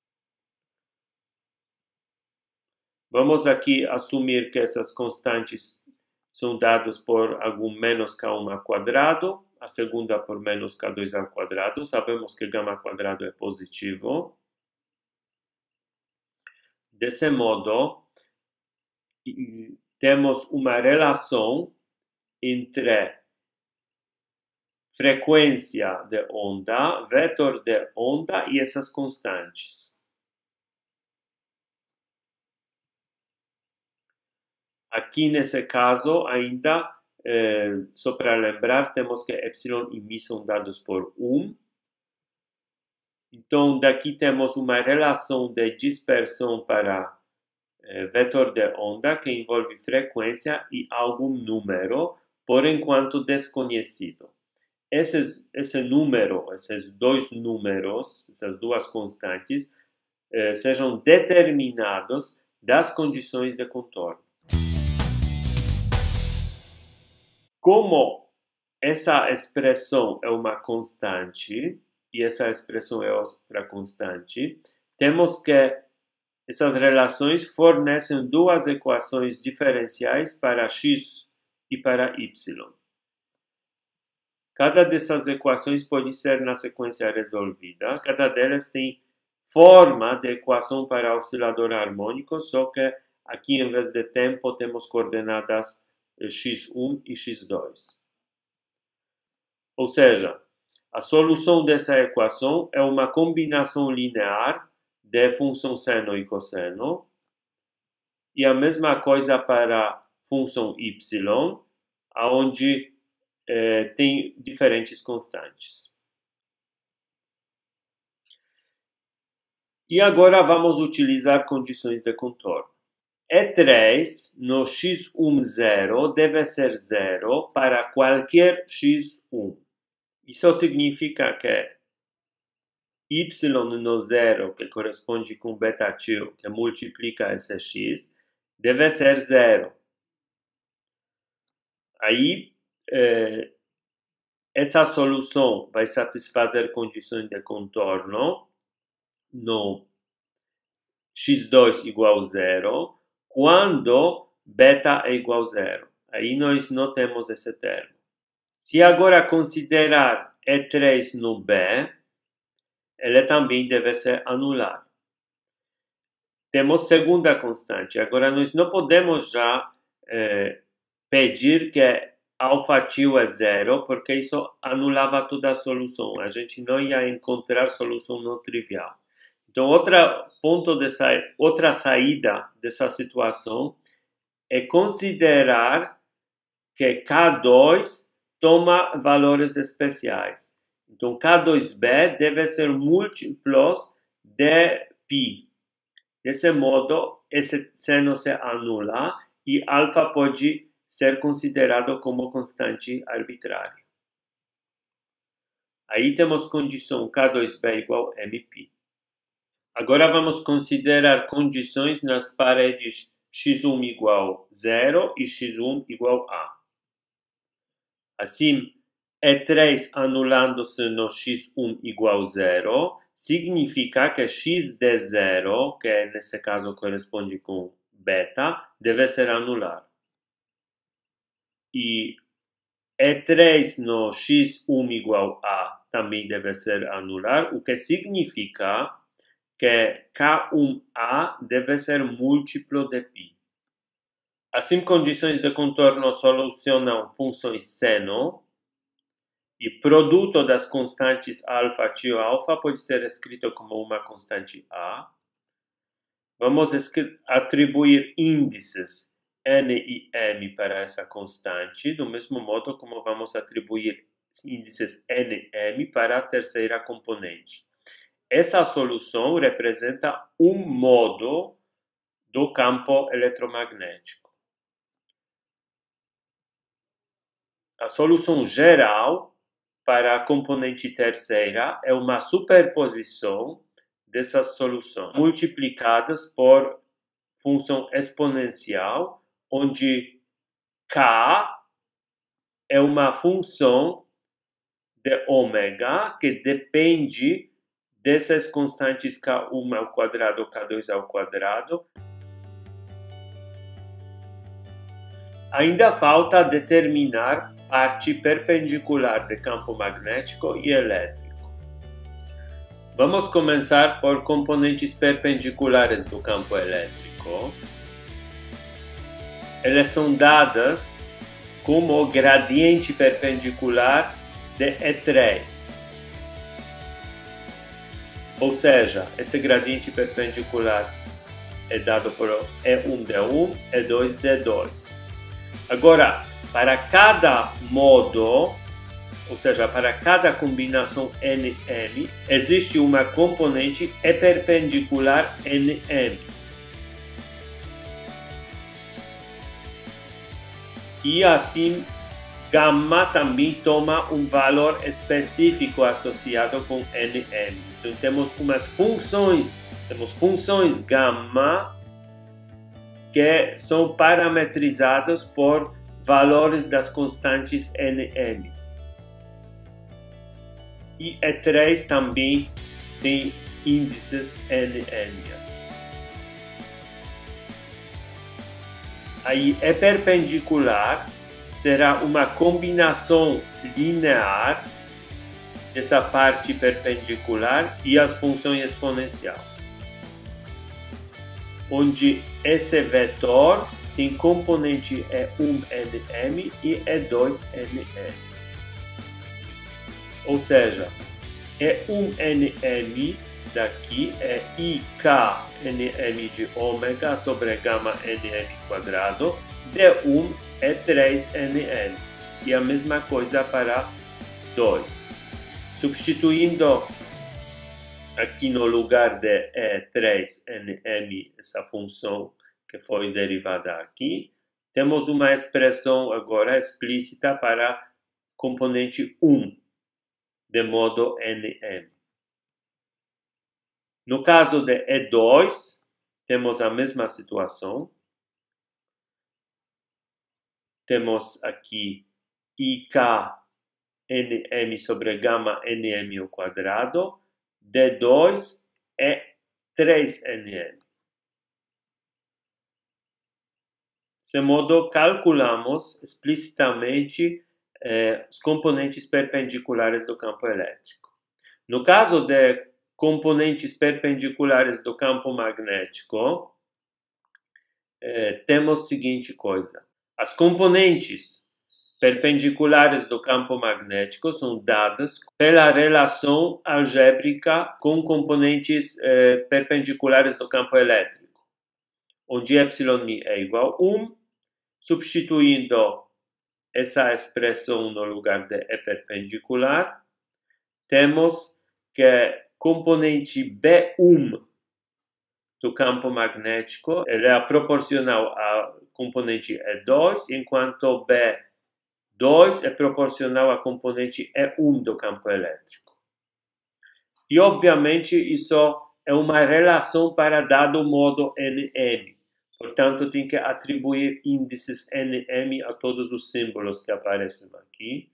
Vamos aqui assumir que essas constantes são dadas por algum menos k1 ao quadrado, a segunda por menos k2 ao quadrado. Sabemos que γ quadrado é positivo. Desse modo, temos uma relação entre frequência de onda, vetor de onda e essas constantes. Aqui nesse caso, ainda, só para lembrar, temos que epsilon e mi são dados por 1. Então, daqui temos uma relação de dispersão para vetor de onda que envolve frequência e algum número, por enquanto desconhecido. Esse número, esses dois números, essas duas constantes, sejam determinados das condições de contorno. Como essa expressão é uma constante e essa expressão é outra constante, temos que essas relações fornecem duas equações diferenciais para x e para y. Cada dessas equações pode ser na sequência resolvida. Cada delas tem forma de equação para oscilador harmônico, só que aqui, em vez de tempo, temos coordenadas x1 e x2. Ou seja, a solução dessa equação é uma combinação linear de função seno e cosseno. E a mesma coisa para a função y, onde tem diferentes constantes. E agora vamos utilizar condições de contorno. E3 no x1 0 deve ser 0 para qualquer x1. Isso significa que y no 0, que corresponde com beta-2, que multiplica esse x, deve ser 0. Aí, essa solução vai satisfazer condições de contorno no x2 igual a 0, quando beta é igual a 0. Aí nós não temos esse termo. Se agora considerar E3 no B, ele também deve ser anulado. Temos segunda constante. Agora nós não podemos já pedir que alfa-tio é 0, porque isso anulava toda a solução. A gente não ia encontrar solução não trivial. Então, outra saída dessa situação é considerar que K2 toma valores especiais. Então, K2b deve ser múltiplos de π. Desse modo, esse seno se anula e alfa pode ser considerado como constante arbitrária. Aí temos condição K2b igual a mπ. Agora vamos considerar condições nas paredes x1 igual a 0 e x1 igual a. Assim, E3 anulando-se no x1 igual a 0, significa que x de 0, que nesse caso corresponde com beta, deve ser anulado. E E3 no x1 igual a também deve ser anulado, o que significa que K1A deve ser múltiplo de π. Assim, condições de contorno solucionam funções seno, e produto das constantes alfa, tio alfa pode ser escrito como uma constante A. Vamos atribuir índices n e m para essa constante, do mesmo modo como vamos atribuir índices n e m para a terceira componente. Essa solução representa um modo do campo eletromagnético. A solução geral para a componente terceira é uma superposição dessas soluções multiplicadas por função exponencial, onde k é uma função de ômega que depende dessas constantes K1 ao quadrado, K2 ao quadrado. Ainda falta determinar parte perpendicular de campo magnético e elétrico. Vamos começar por componentes perpendiculares do campo elétrico. Elas são dadas como gradiente perpendicular de E3. Ou seja, esse gradiente perpendicular é dado por E1D1, E2D2. Agora, para cada modo, ou seja, para cada combinação NM, existe uma componente E perpendicular NM. E assim, gama também toma um valor específico associado com NM. Então temos funções gama que são parametrizadas por valores das constantes NM. E E3 também tem índices NM. Aí E perpendicular será uma combinação linear dessa parte perpendicular e as funções exponenciais, onde esse vetor tem componente E1NM e E2NM. Ou seja, E1NM daqui é IKNM de ômega sobre gama NM quadrado, D1 é 3NM. e a mesma coisa para 2. Substituindo aqui no lugar de E3nm, essa função que foi derivada aqui, temos uma expressão agora explícita para componente 1, de modo nm. No caso de E2, temos a mesma situação. Temos aqui ik nm sobre gama nm ao quadrado. D2 é 3nm. Desse modo, calculamos explicitamente os componentes perpendiculares do campo elétrico. No caso de componentes perpendiculares do campo magnético, temos a seguinte coisa. As componentes perpendiculares do campo magnético são dadas pela relação algébrica com componentes perpendiculares do campo elétrico, onde εmi é igual a 1, substituindo essa expressão no lugar de E perpendicular, temos que componente B1 do campo magnético é proporcional ao componente E2, enquanto B2 é proporcional ao componente E1 do campo elétrico. E, obviamente, isso é uma relação para dado modo nm. Portanto, tem que atribuir índices nm a todos os símbolos que aparecem aqui.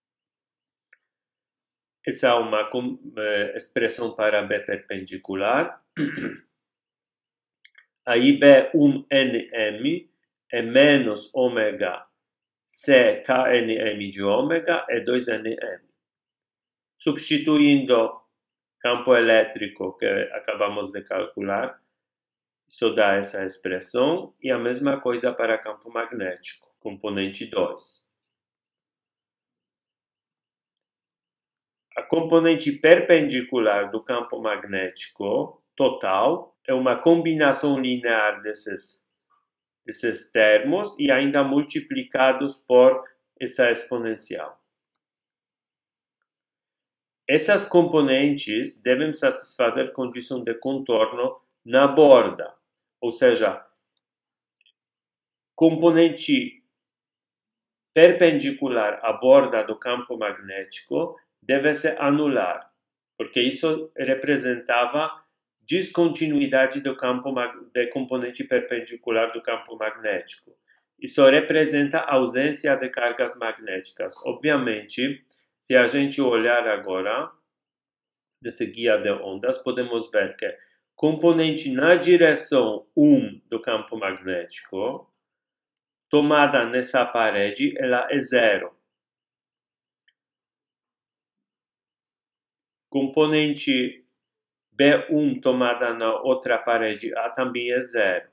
Essa é uma expressão para B perpendicular. Aí B1nm é menos ômega C knm de ômega é 2nm. Substituindo campo elétrico que acabamos de calcular, isso dá essa expressão, e a mesma coisa para campo magnético, componente 2. A componente perpendicular do campo magnético total é uma combinação linear desses termos e ainda multiplicados por essa exponencial. Essas componentes devem satisfazer condição de contorno na borda, ou seja, componente perpendicular à borda do campo magnético deve se anular, porque isso representava descontinuidade do campo de componente perpendicular do campo magnético. Isso representa a ausência de cargas magnéticas. Obviamente, se a gente olhar agora nesse guia de ondas, podemos ver que componente na direção 1 do campo magnético, tomada nessa parede, ela é 0. Componente B1 tomada na outra parede, A também é 0.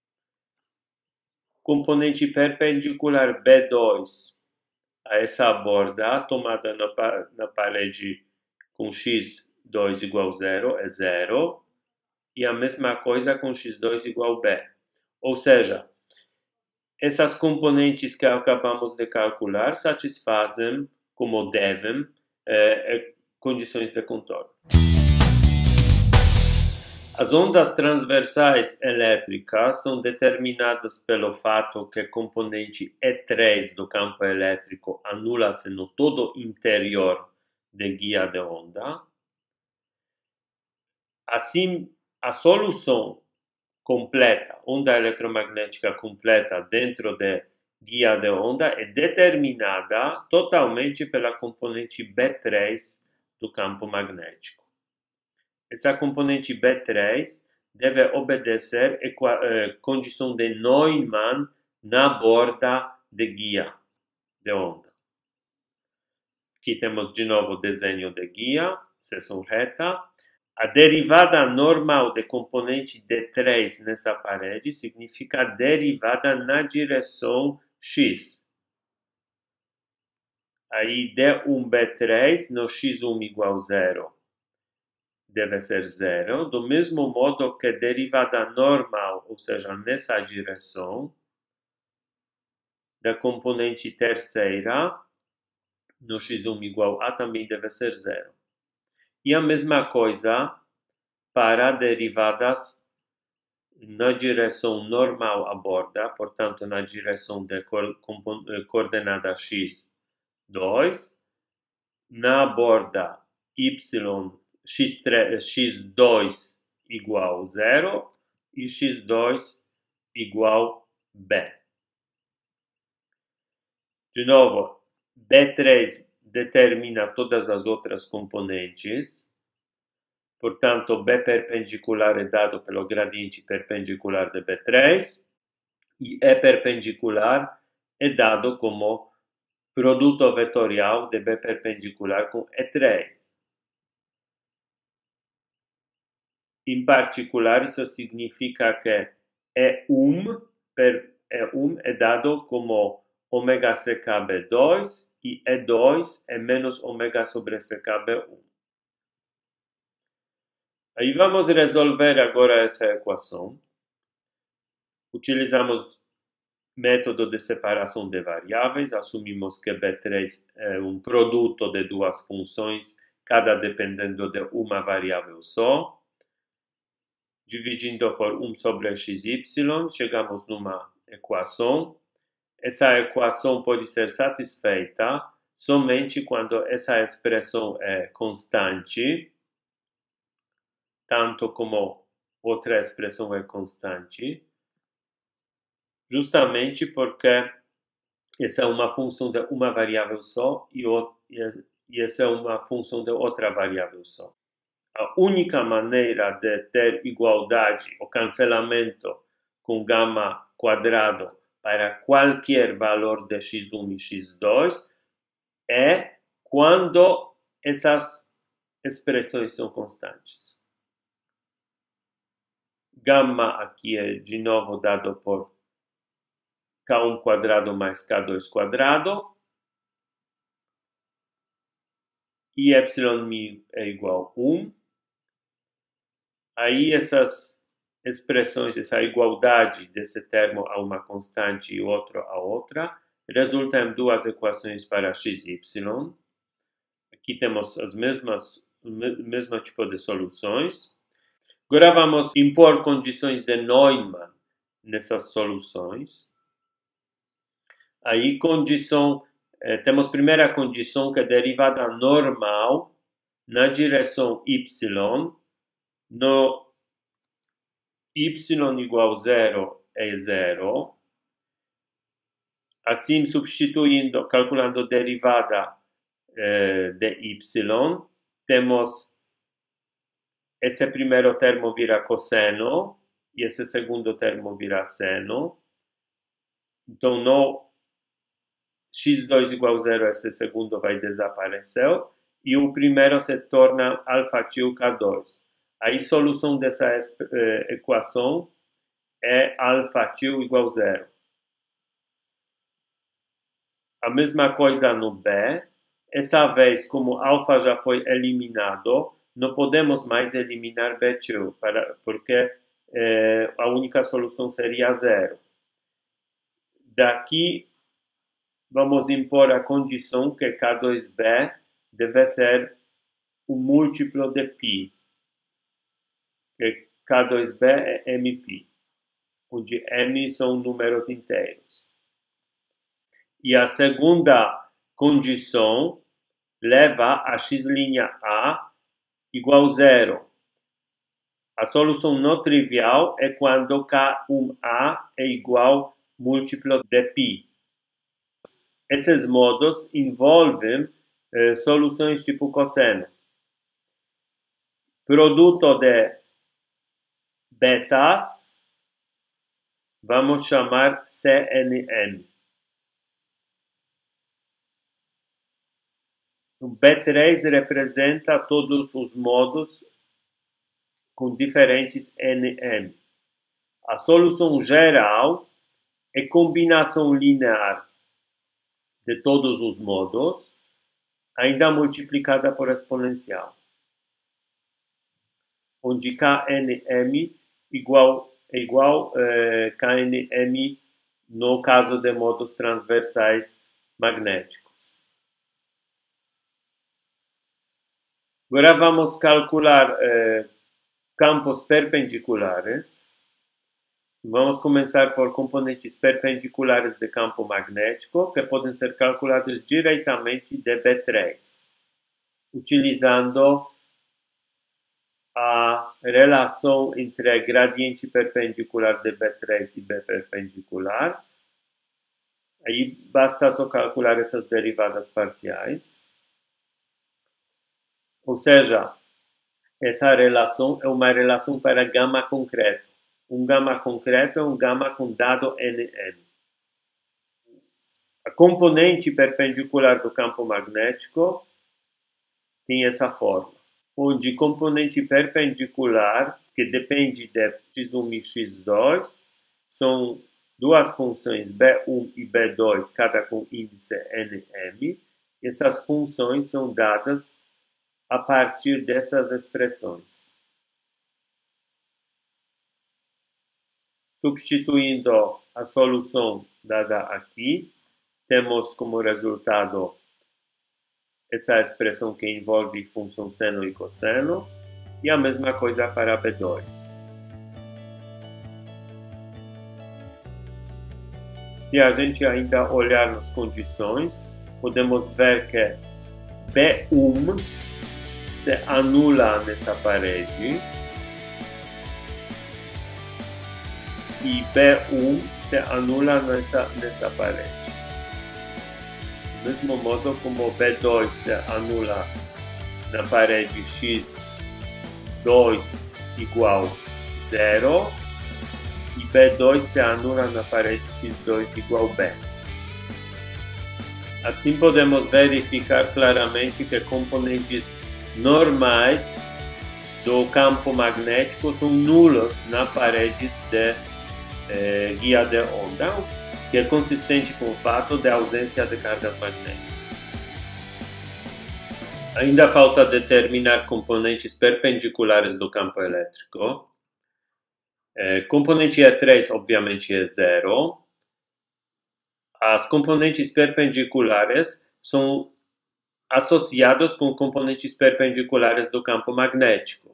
Componente perpendicular B2 a essa borda, tomada na parede com x2 igual a 0, é 0. E a mesma coisa com x2 igual a B. Ou seja, essas componentes que acabamos de calcular satisfazem, como devem, condições de contorno. As ondas transversais elétricas são determinadas pelo fato que o componente E3 do campo elétrico anula-se no todo interior da guia de onda. Assim, a solução completa, onda eletromagnética completa dentro da guia de onda é determinada totalmente pela componente B3 do campo magnético. Essa componente B3 deve obedecer a condição de Neumann na borda de guia de onda. Aqui temos de novo o desenho de guia, seção reta. A derivada normal de componente D3 nessa parede significa derivada na direção x. Aí D1B3 no x1 igual a 0 deve ser 0, do mesmo modo que derivada normal, ou seja, nessa direção, da componente terceira, no x1 igual a, também deve ser zero. E a mesma coisa para derivadas na direção normal à borda, portanto, na direção da coordenada x2, na borda y x2 igual 0 e x2 igual b. De novo, B3 determina todas as outras componentes. Portanto, B perpendicular é dado pelo gradiente perpendicular de B3 e E perpendicular é dado como produto vetorial de B perpendicular com E3. Em particular, isso significa que E1 é dado como ômega CKB2 e E2 é menos ômega sobre CKB1. Aí vamos resolver agora essa equação. Utilizamos método de separação de variáveis, assumimos que B3 é um produto de duas funções, cada dependendo de uma variável só. Dividindo por 1 sobre xy, chegamos numa equação. Essa equação pode ser satisfeita somente quando essa expressão é constante, tanto como outra expressão é constante, justamente porque essa é uma função de uma variável só e essa é uma função de outra variável só. A única maneira de ter igualdade ou cancelamento com gama quadrado para qualquer valor de x1 e x2 é quando essas expressões são constantes. Gama aqui é de novo dado por k1 quadrado mais k2 quadrado. E εμ é igual a 1. Aí essas expressões, essa igualdade desse termo a uma constante e outro a outra, resulta em duas equações para xy. Aqui temos o mesmo tipo de soluções. Agora vamos impor condições de Neumann nessas soluções. Aí temos primeira condição que é derivada normal na direção y, no y igual a 0 é 0. Assim, calculando derivada de y, temos esse primeiro termo vira cosseno e esse segundo termo vira seno. Então, no x2 igual a 0, esse segundo vai desaparecer e o primeiro se torna alfa tio k2. Aí, solução dessa equação é alfa tio igual a 0. A mesma coisa no B. Essa vez, como alfa já foi eliminado, não podemos mais eliminar B tio, porque a única solução seria 0. Daqui, vamos impor a condição que K2B deve ser um múltiplo de π, que K2B é MP, onde M são números inteiros. E a segunda condição leva a x' A igual a 0. A solução não trivial é quando K1A é igual múltiplo de π. Esses modos envolvem soluções tipo cosseno. Produto de betas, vamos chamar CNN. O B3 representa todos os modos com diferentes NN. A solução geral é combinação linear de todos os modos, ainda multiplicada por exponencial, onde KNM é igual KNM no caso de modos transversais magnéticos. Agora vamos calcular campos perpendiculares. Vamos começar por componentes perpendiculares de campo magnético, que podem ser calculados diretamente de B3, utilizando a relação entre gradiente perpendicular de B3 e B perpendicular. Aí basta só calcular essas derivadas parciais. Ou seja, essa relação é uma relação para gama concreto. Um gama concreto é um gama com dado Nm. A componente perpendicular do campo magnético tem essa forma, onde componente perpendicular, que depende de x1 e x2, são duas funções B1 e B2, cada com índice Nm. Essas funções são dadas a partir dessas expressões. Substituindo a solução dada aqui, temos como resultado essa expressão que envolve função seno e cosseno, e a mesma coisa para B2. Se a gente ainda olhar nas condições, podemos ver que B1 se anula nessa parede e B1 se anula nessa parede. Do mesmo modo como B2 se anula na parede x2 igual 0 e B2 se anula na parede x2 igual B. Assim podemos verificar claramente que componentes normais do campo magnético são nulos nas paredes de guia de onda, que é consistente com o fato de ausência de cargas magnéticas. Ainda falta determinar componentes perpendiculares do campo elétrico. Componente E3, obviamente, é zero. As componentes perpendiculares são associados com componentes perpendiculares do campo magnético.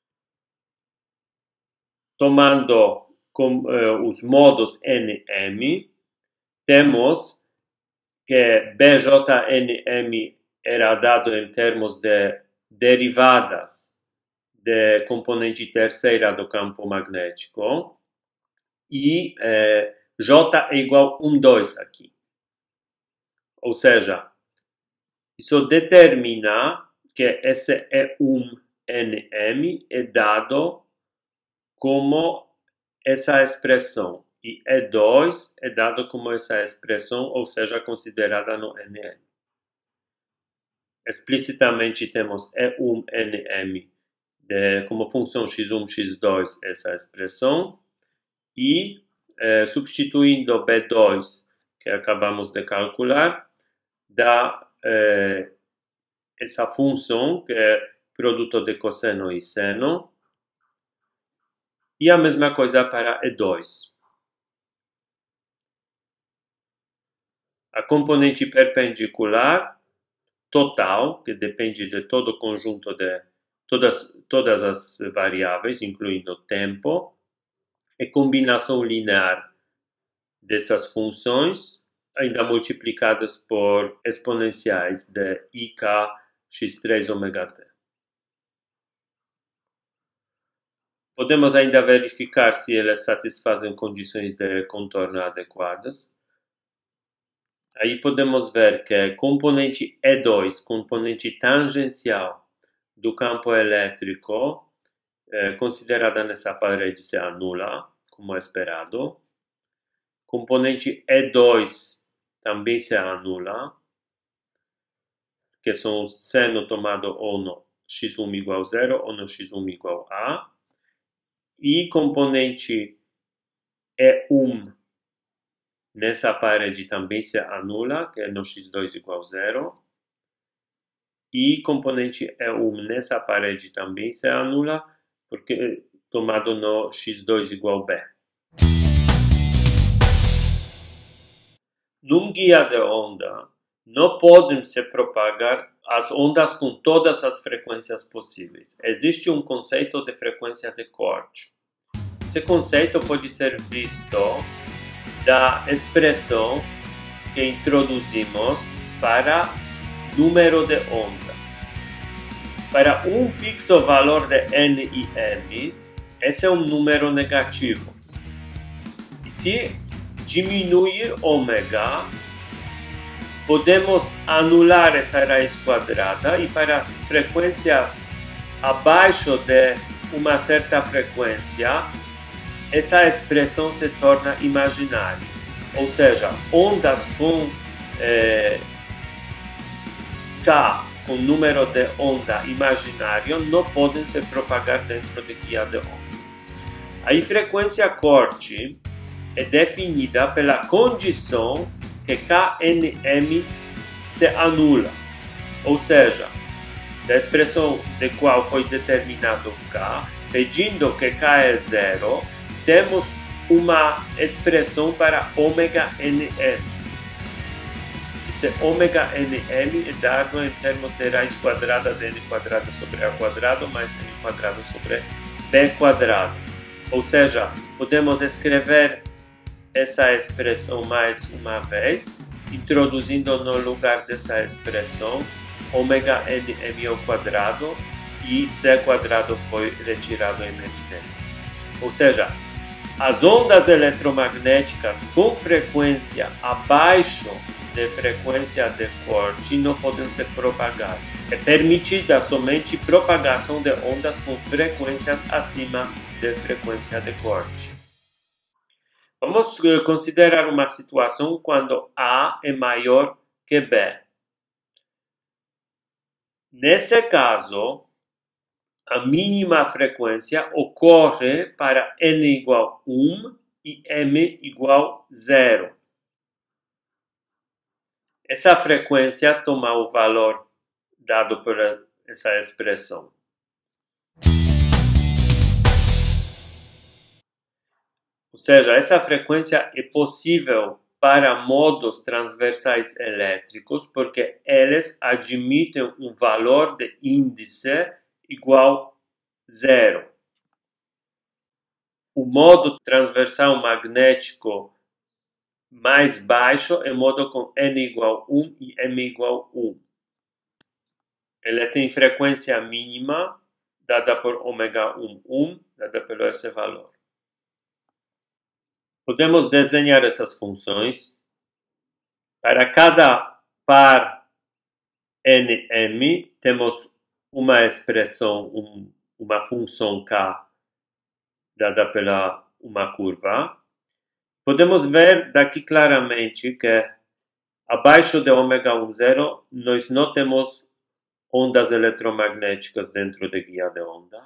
Tomando os modos Nm, temos que BJNm era dado em termos de derivadas de componente terceira do campo magnético e J é igual a 1, 2 aqui. Ou seja, isso determina que esse E1Nm é dado como essa expressão e E2 é dado como essa expressão, ou seja, considerada no Nm. Explicitamente temos E1Nm como função x1, x2 essa expressão e substituindo B2 que acabamos de calcular dá essa função que é produto de cosseno e seno. E a mesma coisa para E2. A componente perpendicular total, que depende de todo o conjunto de todas as variáveis, incluindo o tempo, é combinação linear dessas funções, ainda multiplicadas por exponenciais de ik x3 ômega t. Podemos ainda verificar se elas satisfazem condições de contorno adequadas. Aí podemos ver que componente E2, componente tangencial do campo elétrico, considerada nessa parede, se anula, como esperado. Componente E2 também se anula, que são seno tomado ou no x1 igual a 0 ou no x1 igual a. E componente E1 nessa parede também se anula, que é no x2 igual a 0. E componente E1 nessa parede também se anula, porque tomado no x2 igual a B. Num guia de onda, não podem se propagar as ondas com todas as frequências possíveis. Existe um conceito de frequência de corte. Esse conceito pode ser visto da expressão que introduzimos para número de onda. Para um fixo valor de n e m, esse é um número negativo. E se diminuir ômega, podemos anular essa raiz quadrada e para frequências abaixo de uma certa frequência, essa expressão se torna imaginária. Ou seja, ondas com K, com número de onda imaginário, não podem se propagar dentro de guia de ondas. A frequência corte é definida pela condição que KNM se anula, ou seja, da expressão de qual foi determinado K, pedindo que K é zero, temos uma expressão para ômega NM. Esse ômega NM é dado em termos de raiz quadrada de n quadrado sobre a quadrado mais n quadrado sobre b quadrado. Ou seja, podemos escrever essa expressão mais uma vez, introduzindo no lugar dessa expressão ômega nm ao quadrado e c quadrado foi retirado em evidência. Ou seja, as ondas eletromagnéticas com frequência abaixo de frequência de corte não podem ser propagadas. É permitida somente propagação de ondas com frequências acima de frequência de corte. Vamos considerar uma situação quando A é maior que B. Nesse caso, a mínima frequência ocorre para n igual 1 e m igual 0. Essa frequência toma o valor dado por essa expressão. Ou seja, essa frequência é possível para modos transversais elétricos porque eles admitem um valor de índice igual 0. O modo transversal magnético mais baixo é o modo com n igual 1 e m igual 1. Ele tem frequência mínima dada por ômega 1, dada pelo esse valor. Podemos desenhar essas funções. Para cada par nm, temos uma expressão, uma função k dada pela uma curva. Podemos ver daqui claramente que abaixo de ômega 1,0 nós não temos ondas eletromagnéticas dentro da guia de onda.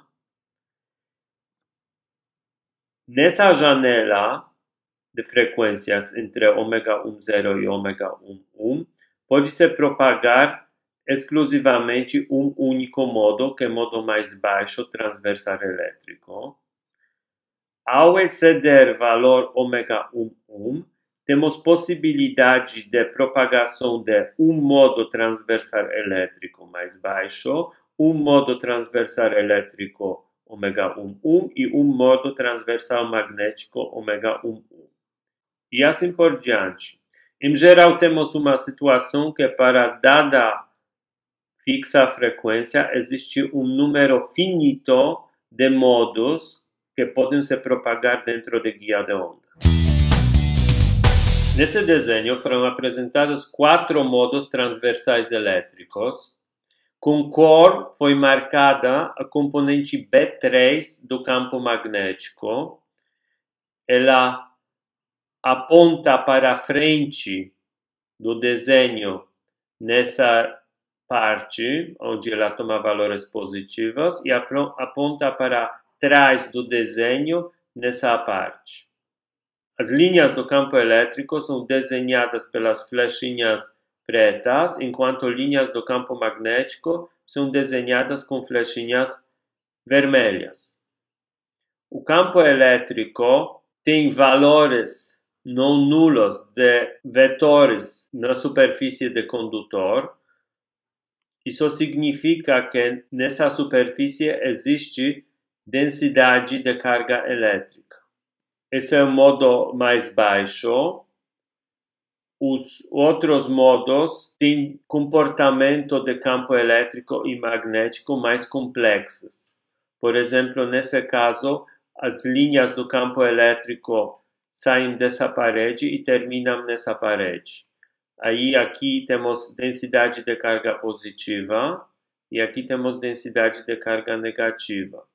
Nessa janela de frequências entre ômega 1,0 e ômega 1,1 pode-se propagar exclusivamente um único modo, que é o modo mais baixo transversal elétrico. Ao exceder valor ômega 1,1, temos possibilidade de propagação de um modo transversal elétrico mais baixo, um modo transversal elétrico ômega 1,1 e um modo transversal magnético ômega 1,1. E assim por diante. Em geral, temos uma situação que para dada fixa frequência existe um número finito de modos que podem se propagar dentro de guia de onda. Nesse desenho foram apresentados 4 modos transversais elétricos. Com cor foi marcada a componente B3 do campo magnético. Ela aponta para a frente do desenho nessa parte, onde ela toma valores positivos, e aponta para trás do desenho nessa parte. As linhas do campo elétrico são desenhadas pelas flechinhas pretas, enquanto linhas do campo magnético são desenhadas com flechinhas vermelhas. O campo elétrico tem valores não nulos de vetores na superfície do condutor, isso significa que nessa superfície existe densidade de carga elétrica. Esse é o modo mais baixo. Os outros modos têm comportamento de campo elétrico e magnético mais complexos. Por exemplo, nesse caso, as linhas do campo elétrico saem dessa parede e terminam nessa parede. Aí aqui temos densidade de carga positiva e aqui temos densidade de carga negativa.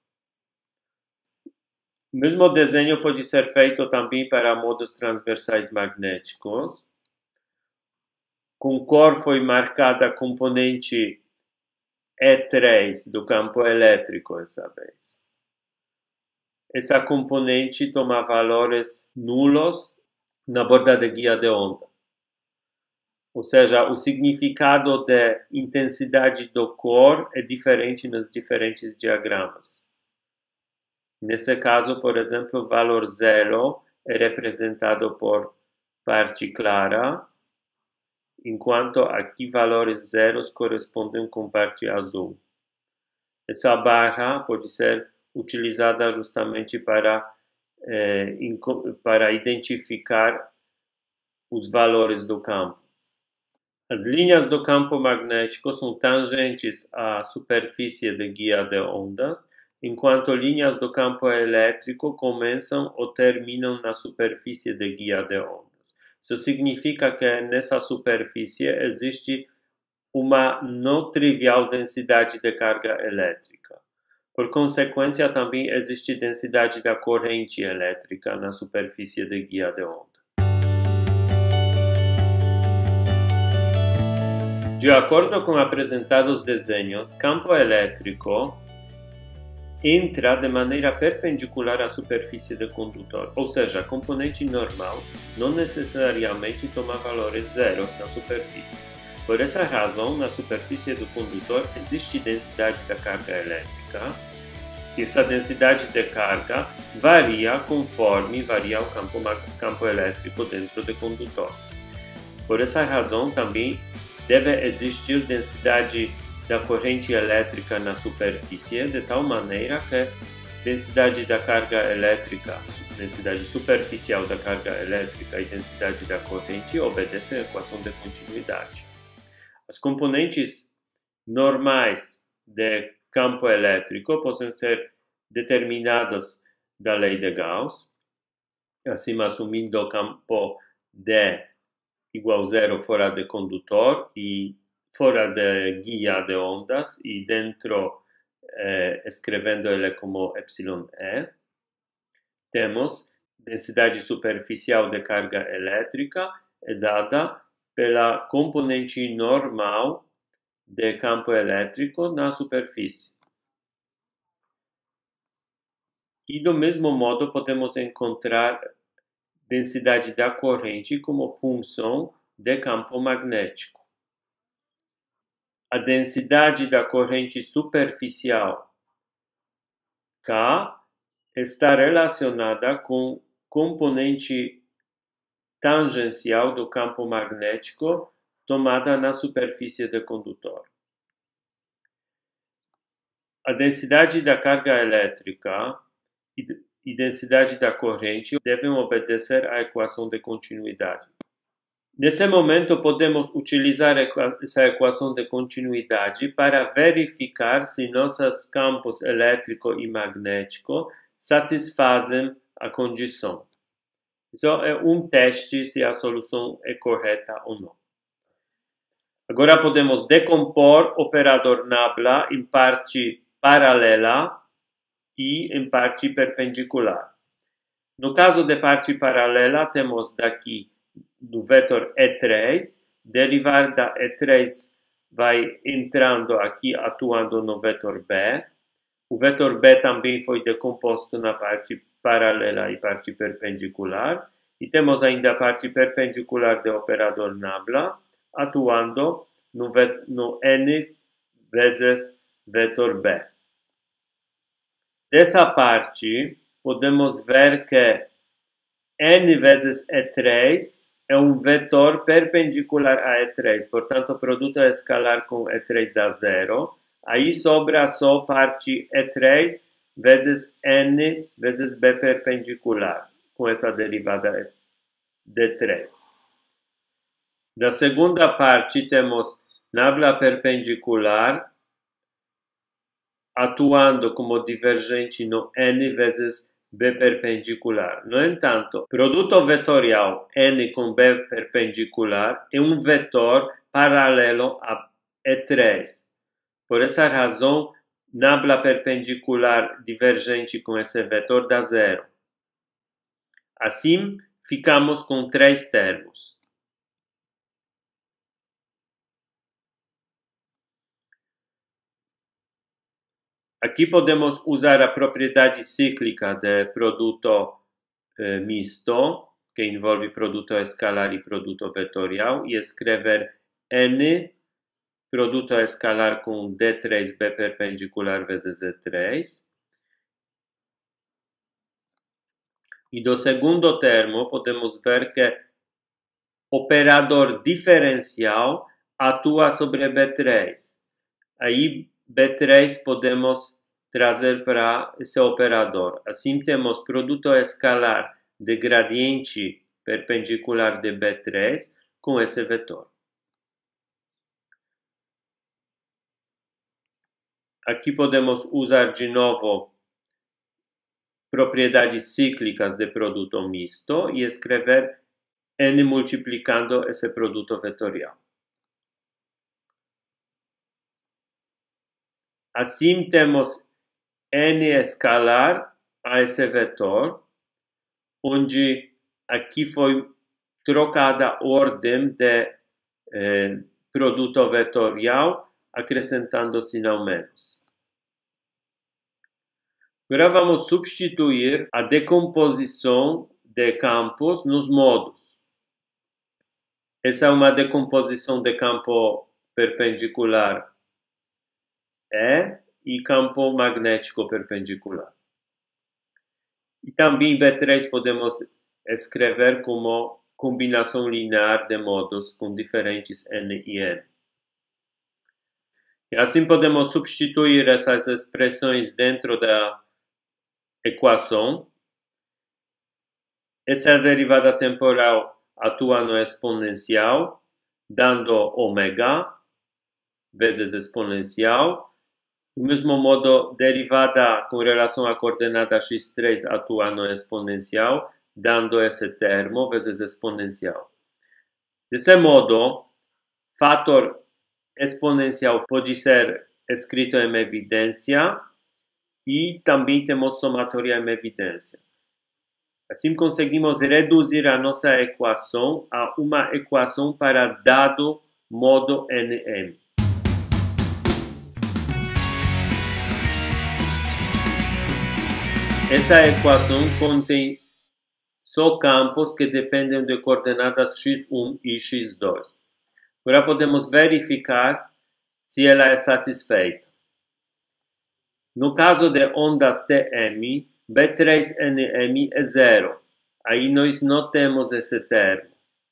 O mesmo desenho pode ser feito também para modos transversais magnéticos. Com cor foi marcada a componente E3 do campo elétrico essa vez. Essa componente toma valores nulos na borda de guia de onda. Ou seja, o significado de intensidade do cor é diferente nos diferentes diagramas. Nesse caso, por exemplo, o valor 0 é representado por parte clara, enquanto aqui valores zeros correspondem com parte azul. Essa barra pode ser utilizada justamente para identificar os valores do campo. As linhas do campo magnético são tangentes à superfície de guia de ondas, enquanto linhas do campo elétrico começam ou terminam na superfície de guia de ondas. Isso significa que nessa superfície existe uma não trivial densidade de carga elétrica. Por consequência, também existe densidade da corrente elétrica na superfície de guia de onda. De acordo com apresentados desenhos, campo elétrico entra de maneira perpendicular à superfície do condutor, ou seja, a componente normal não necessariamente toma valores zeros na superfície. Por essa razão, na superfície do condutor existe densidade da carga elétrica, e essa densidade de carga varia conforme varia o campo elétrico dentro do condutor. Por essa razão, também deve existir densidade da corrente elétrica na superfície, de tal maneira que densidade da carga elétrica, densidade superficial da carga elétrica e densidade da corrente obedecem à equação de continuidade. As componentes normais do campo elétrico podem ser determinadas da lei de Gauss, assim assumindo o campo D igual a zero fora do condutor e fora da guia de ondas e dentro escrevendo ele como εE. Temos densidade superficial de carga elétrica é dada pela componente normal de campo elétrico na superfície. E do mesmo modo podemos encontrar densidade da corrente como função de campo magnético. A densidade da corrente superficial K está relacionada com componente tangencial do campo magnético tomada na superfície do condutor. A densidade da carga elétrica e densidade da corrente devem obedecer à equação de continuidade. Nesse momento, podemos utilizar essa equação de continuidade para verificar se nossos campos elétrico e magnético satisfazem a condição. Isso é um teste se a solução é correta ou não. Agora podemos decompor o operador nabla em parte paralela e em parte perpendicular. No caso de parte paralela, temos daqui do vetor E3, derivar da E3 vai entrando aqui, atuando no vetor B. O vetor B também foi decomposto na parte paralela e parte perpendicular. E temos ainda a parte perpendicular do operador nabla, atuando no N vezes vetor B. Dessa parte, podemos ver que N vezes E3 é um vetor perpendicular a E3, portanto o produto escalar com E3 dá zero. Aí sobra só parte E3 vezes N vezes B perpendicular, com essa derivada D3. Da segunda parte temos nabla perpendicular atuando como divergente no N vezes B perpendicular. No entanto, produto vetorial N com B perpendicular é um vetor paralelo a E3. Por essa razão, nabla perpendicular divergente com esse vetor dá zero. Assim, ficamos com três termos. Aqui podemos usar a propriedade cíclica do produto misto, que envolve produto escalar e produto vetorial, e escrever N produto escalar com D3B perpendicular vezes E3. E do segundo termo, podemos ver que operador diferencial atua sobre B3. Aí, B3 podemos trazer para esse operador. Assim, temos produto escalar de gradiente perpendicular de B3 com esse vetor. Aqui podemos usar de novo propriedades cíclicas de produto misto e escrever N multiplicando esse produto vetorial. Assim, temos N escalar a esse vetor, onde aqui foi trocada a ordem de produto vetorial, acrescentando sinal menos. Agora vamos substituir a decomposição de campos nos modos. Essa é uma decomposição de campo perpendicular e campo magnético perpendicular. E também B3 podemos escrever como combinação linear de modos com diferentes N e N. E assim podemos substituir essas expressões dentro da equação. Essa derivada temporal atua no exponencial, dando ômega vezes exponencial. Do mesmo modo, derivada com relação à coordenada x3 atua no exponencial, dando esse termo vezes exponencial. Desse modo, fator exponencial pode ser escrito em evidência e também temos somatória em evidência. Assim conseguimos reduzir a nossa equação a uma equação para dado modo NM. Essa equação contém só campos que dependem de coordenadas x1 e x2. Agora podemos verificar se ela é satisfeita. No caso de ondas TM, B3NM é zero. Aí nós não temos esse termo.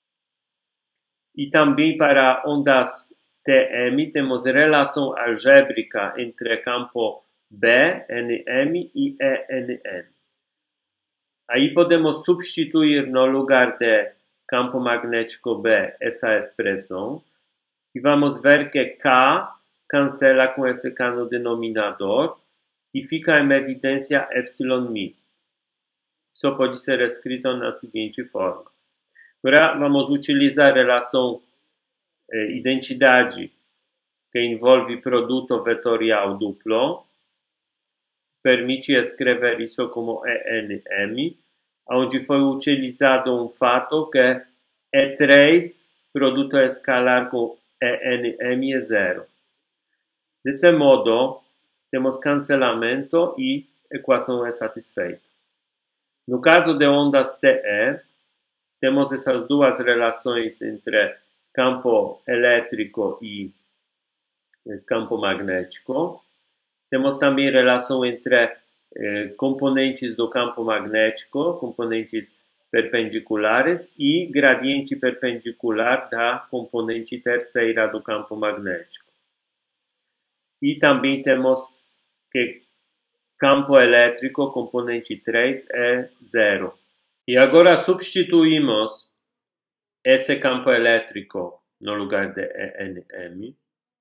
E também para ondas TM temos relação algébrica entre campo BNM e ENM. Aí podemos substituir no lugar de campo magnético B essa expressão e vamos ver que K cancela com esse K no denominador e fica em evidência εm. Isso pode ser escrito na seguinte forma. Agora vamos utilizar a relação identidade que envolve produto vetorial duplo. Permite escrever isso como ENM, onde foi utilizado um fato que E3, produto escalar com ENM é zero. Desse modo, temos cancelamento e a equação é satisfeita. No caso de ondas TE, temos essas duas relações entre campo elétrico e campo magnético. Temos também relação entre componentes do campo magnético, componentes perpendiculares e gradiente perpendicular da componente terceira do campo magnético. E também temos que campo elétrico componente 3 é zero. E agora substituímos esse campo elétrico no lugar de ENM.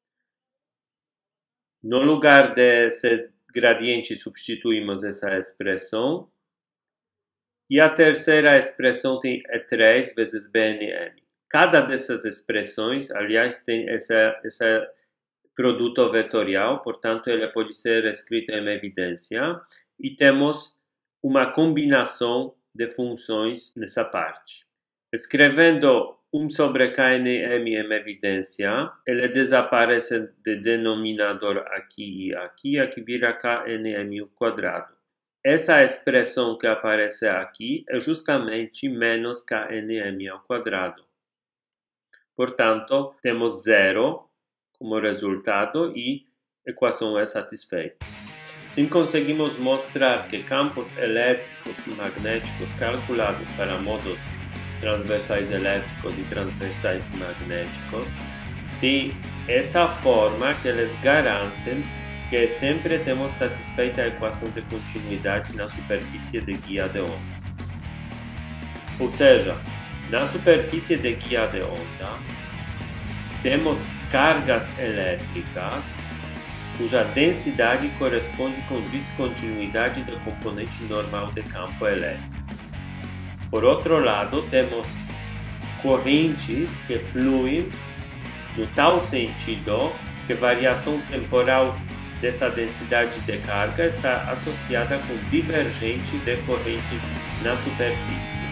No lugar desse gradiente substituímos essa expressão. E a terceira expressão tem E3 vezes BNM. Cada dessas expressões, aliás, tem esse produto vetorial, portanto, ele pode ser escrito em evidência. E temos uma combinação de funções nessa parte. Escrevendo 1 sobre KNM em evidência, ele desaparece do denominador aqui e aqui vira KNM ao quadrado. Essa expressão que aparece aqui é justamente menos KNM ao quadrado. Portanto, temos zero como resultado e a equação é satisfeita. Assim conseguimos mostrar que campos elétricos e magnéticos calculados para modos transversais elétricos e transversais magnéticos têm essa forma que eles garantem que sempre temos satisfeita a equação de continuidade na superfície de guia de onda. Ou seja, na superfície de guia de onda, temos cargas elétricas cuja densidade corresponde com descontinuidade do componente normal de campo elétrico. Por outro lado, temos correntes que fluem no tal sentido que a variação temporal dessa densidade de carga está associada com divergente de correntes na superfície.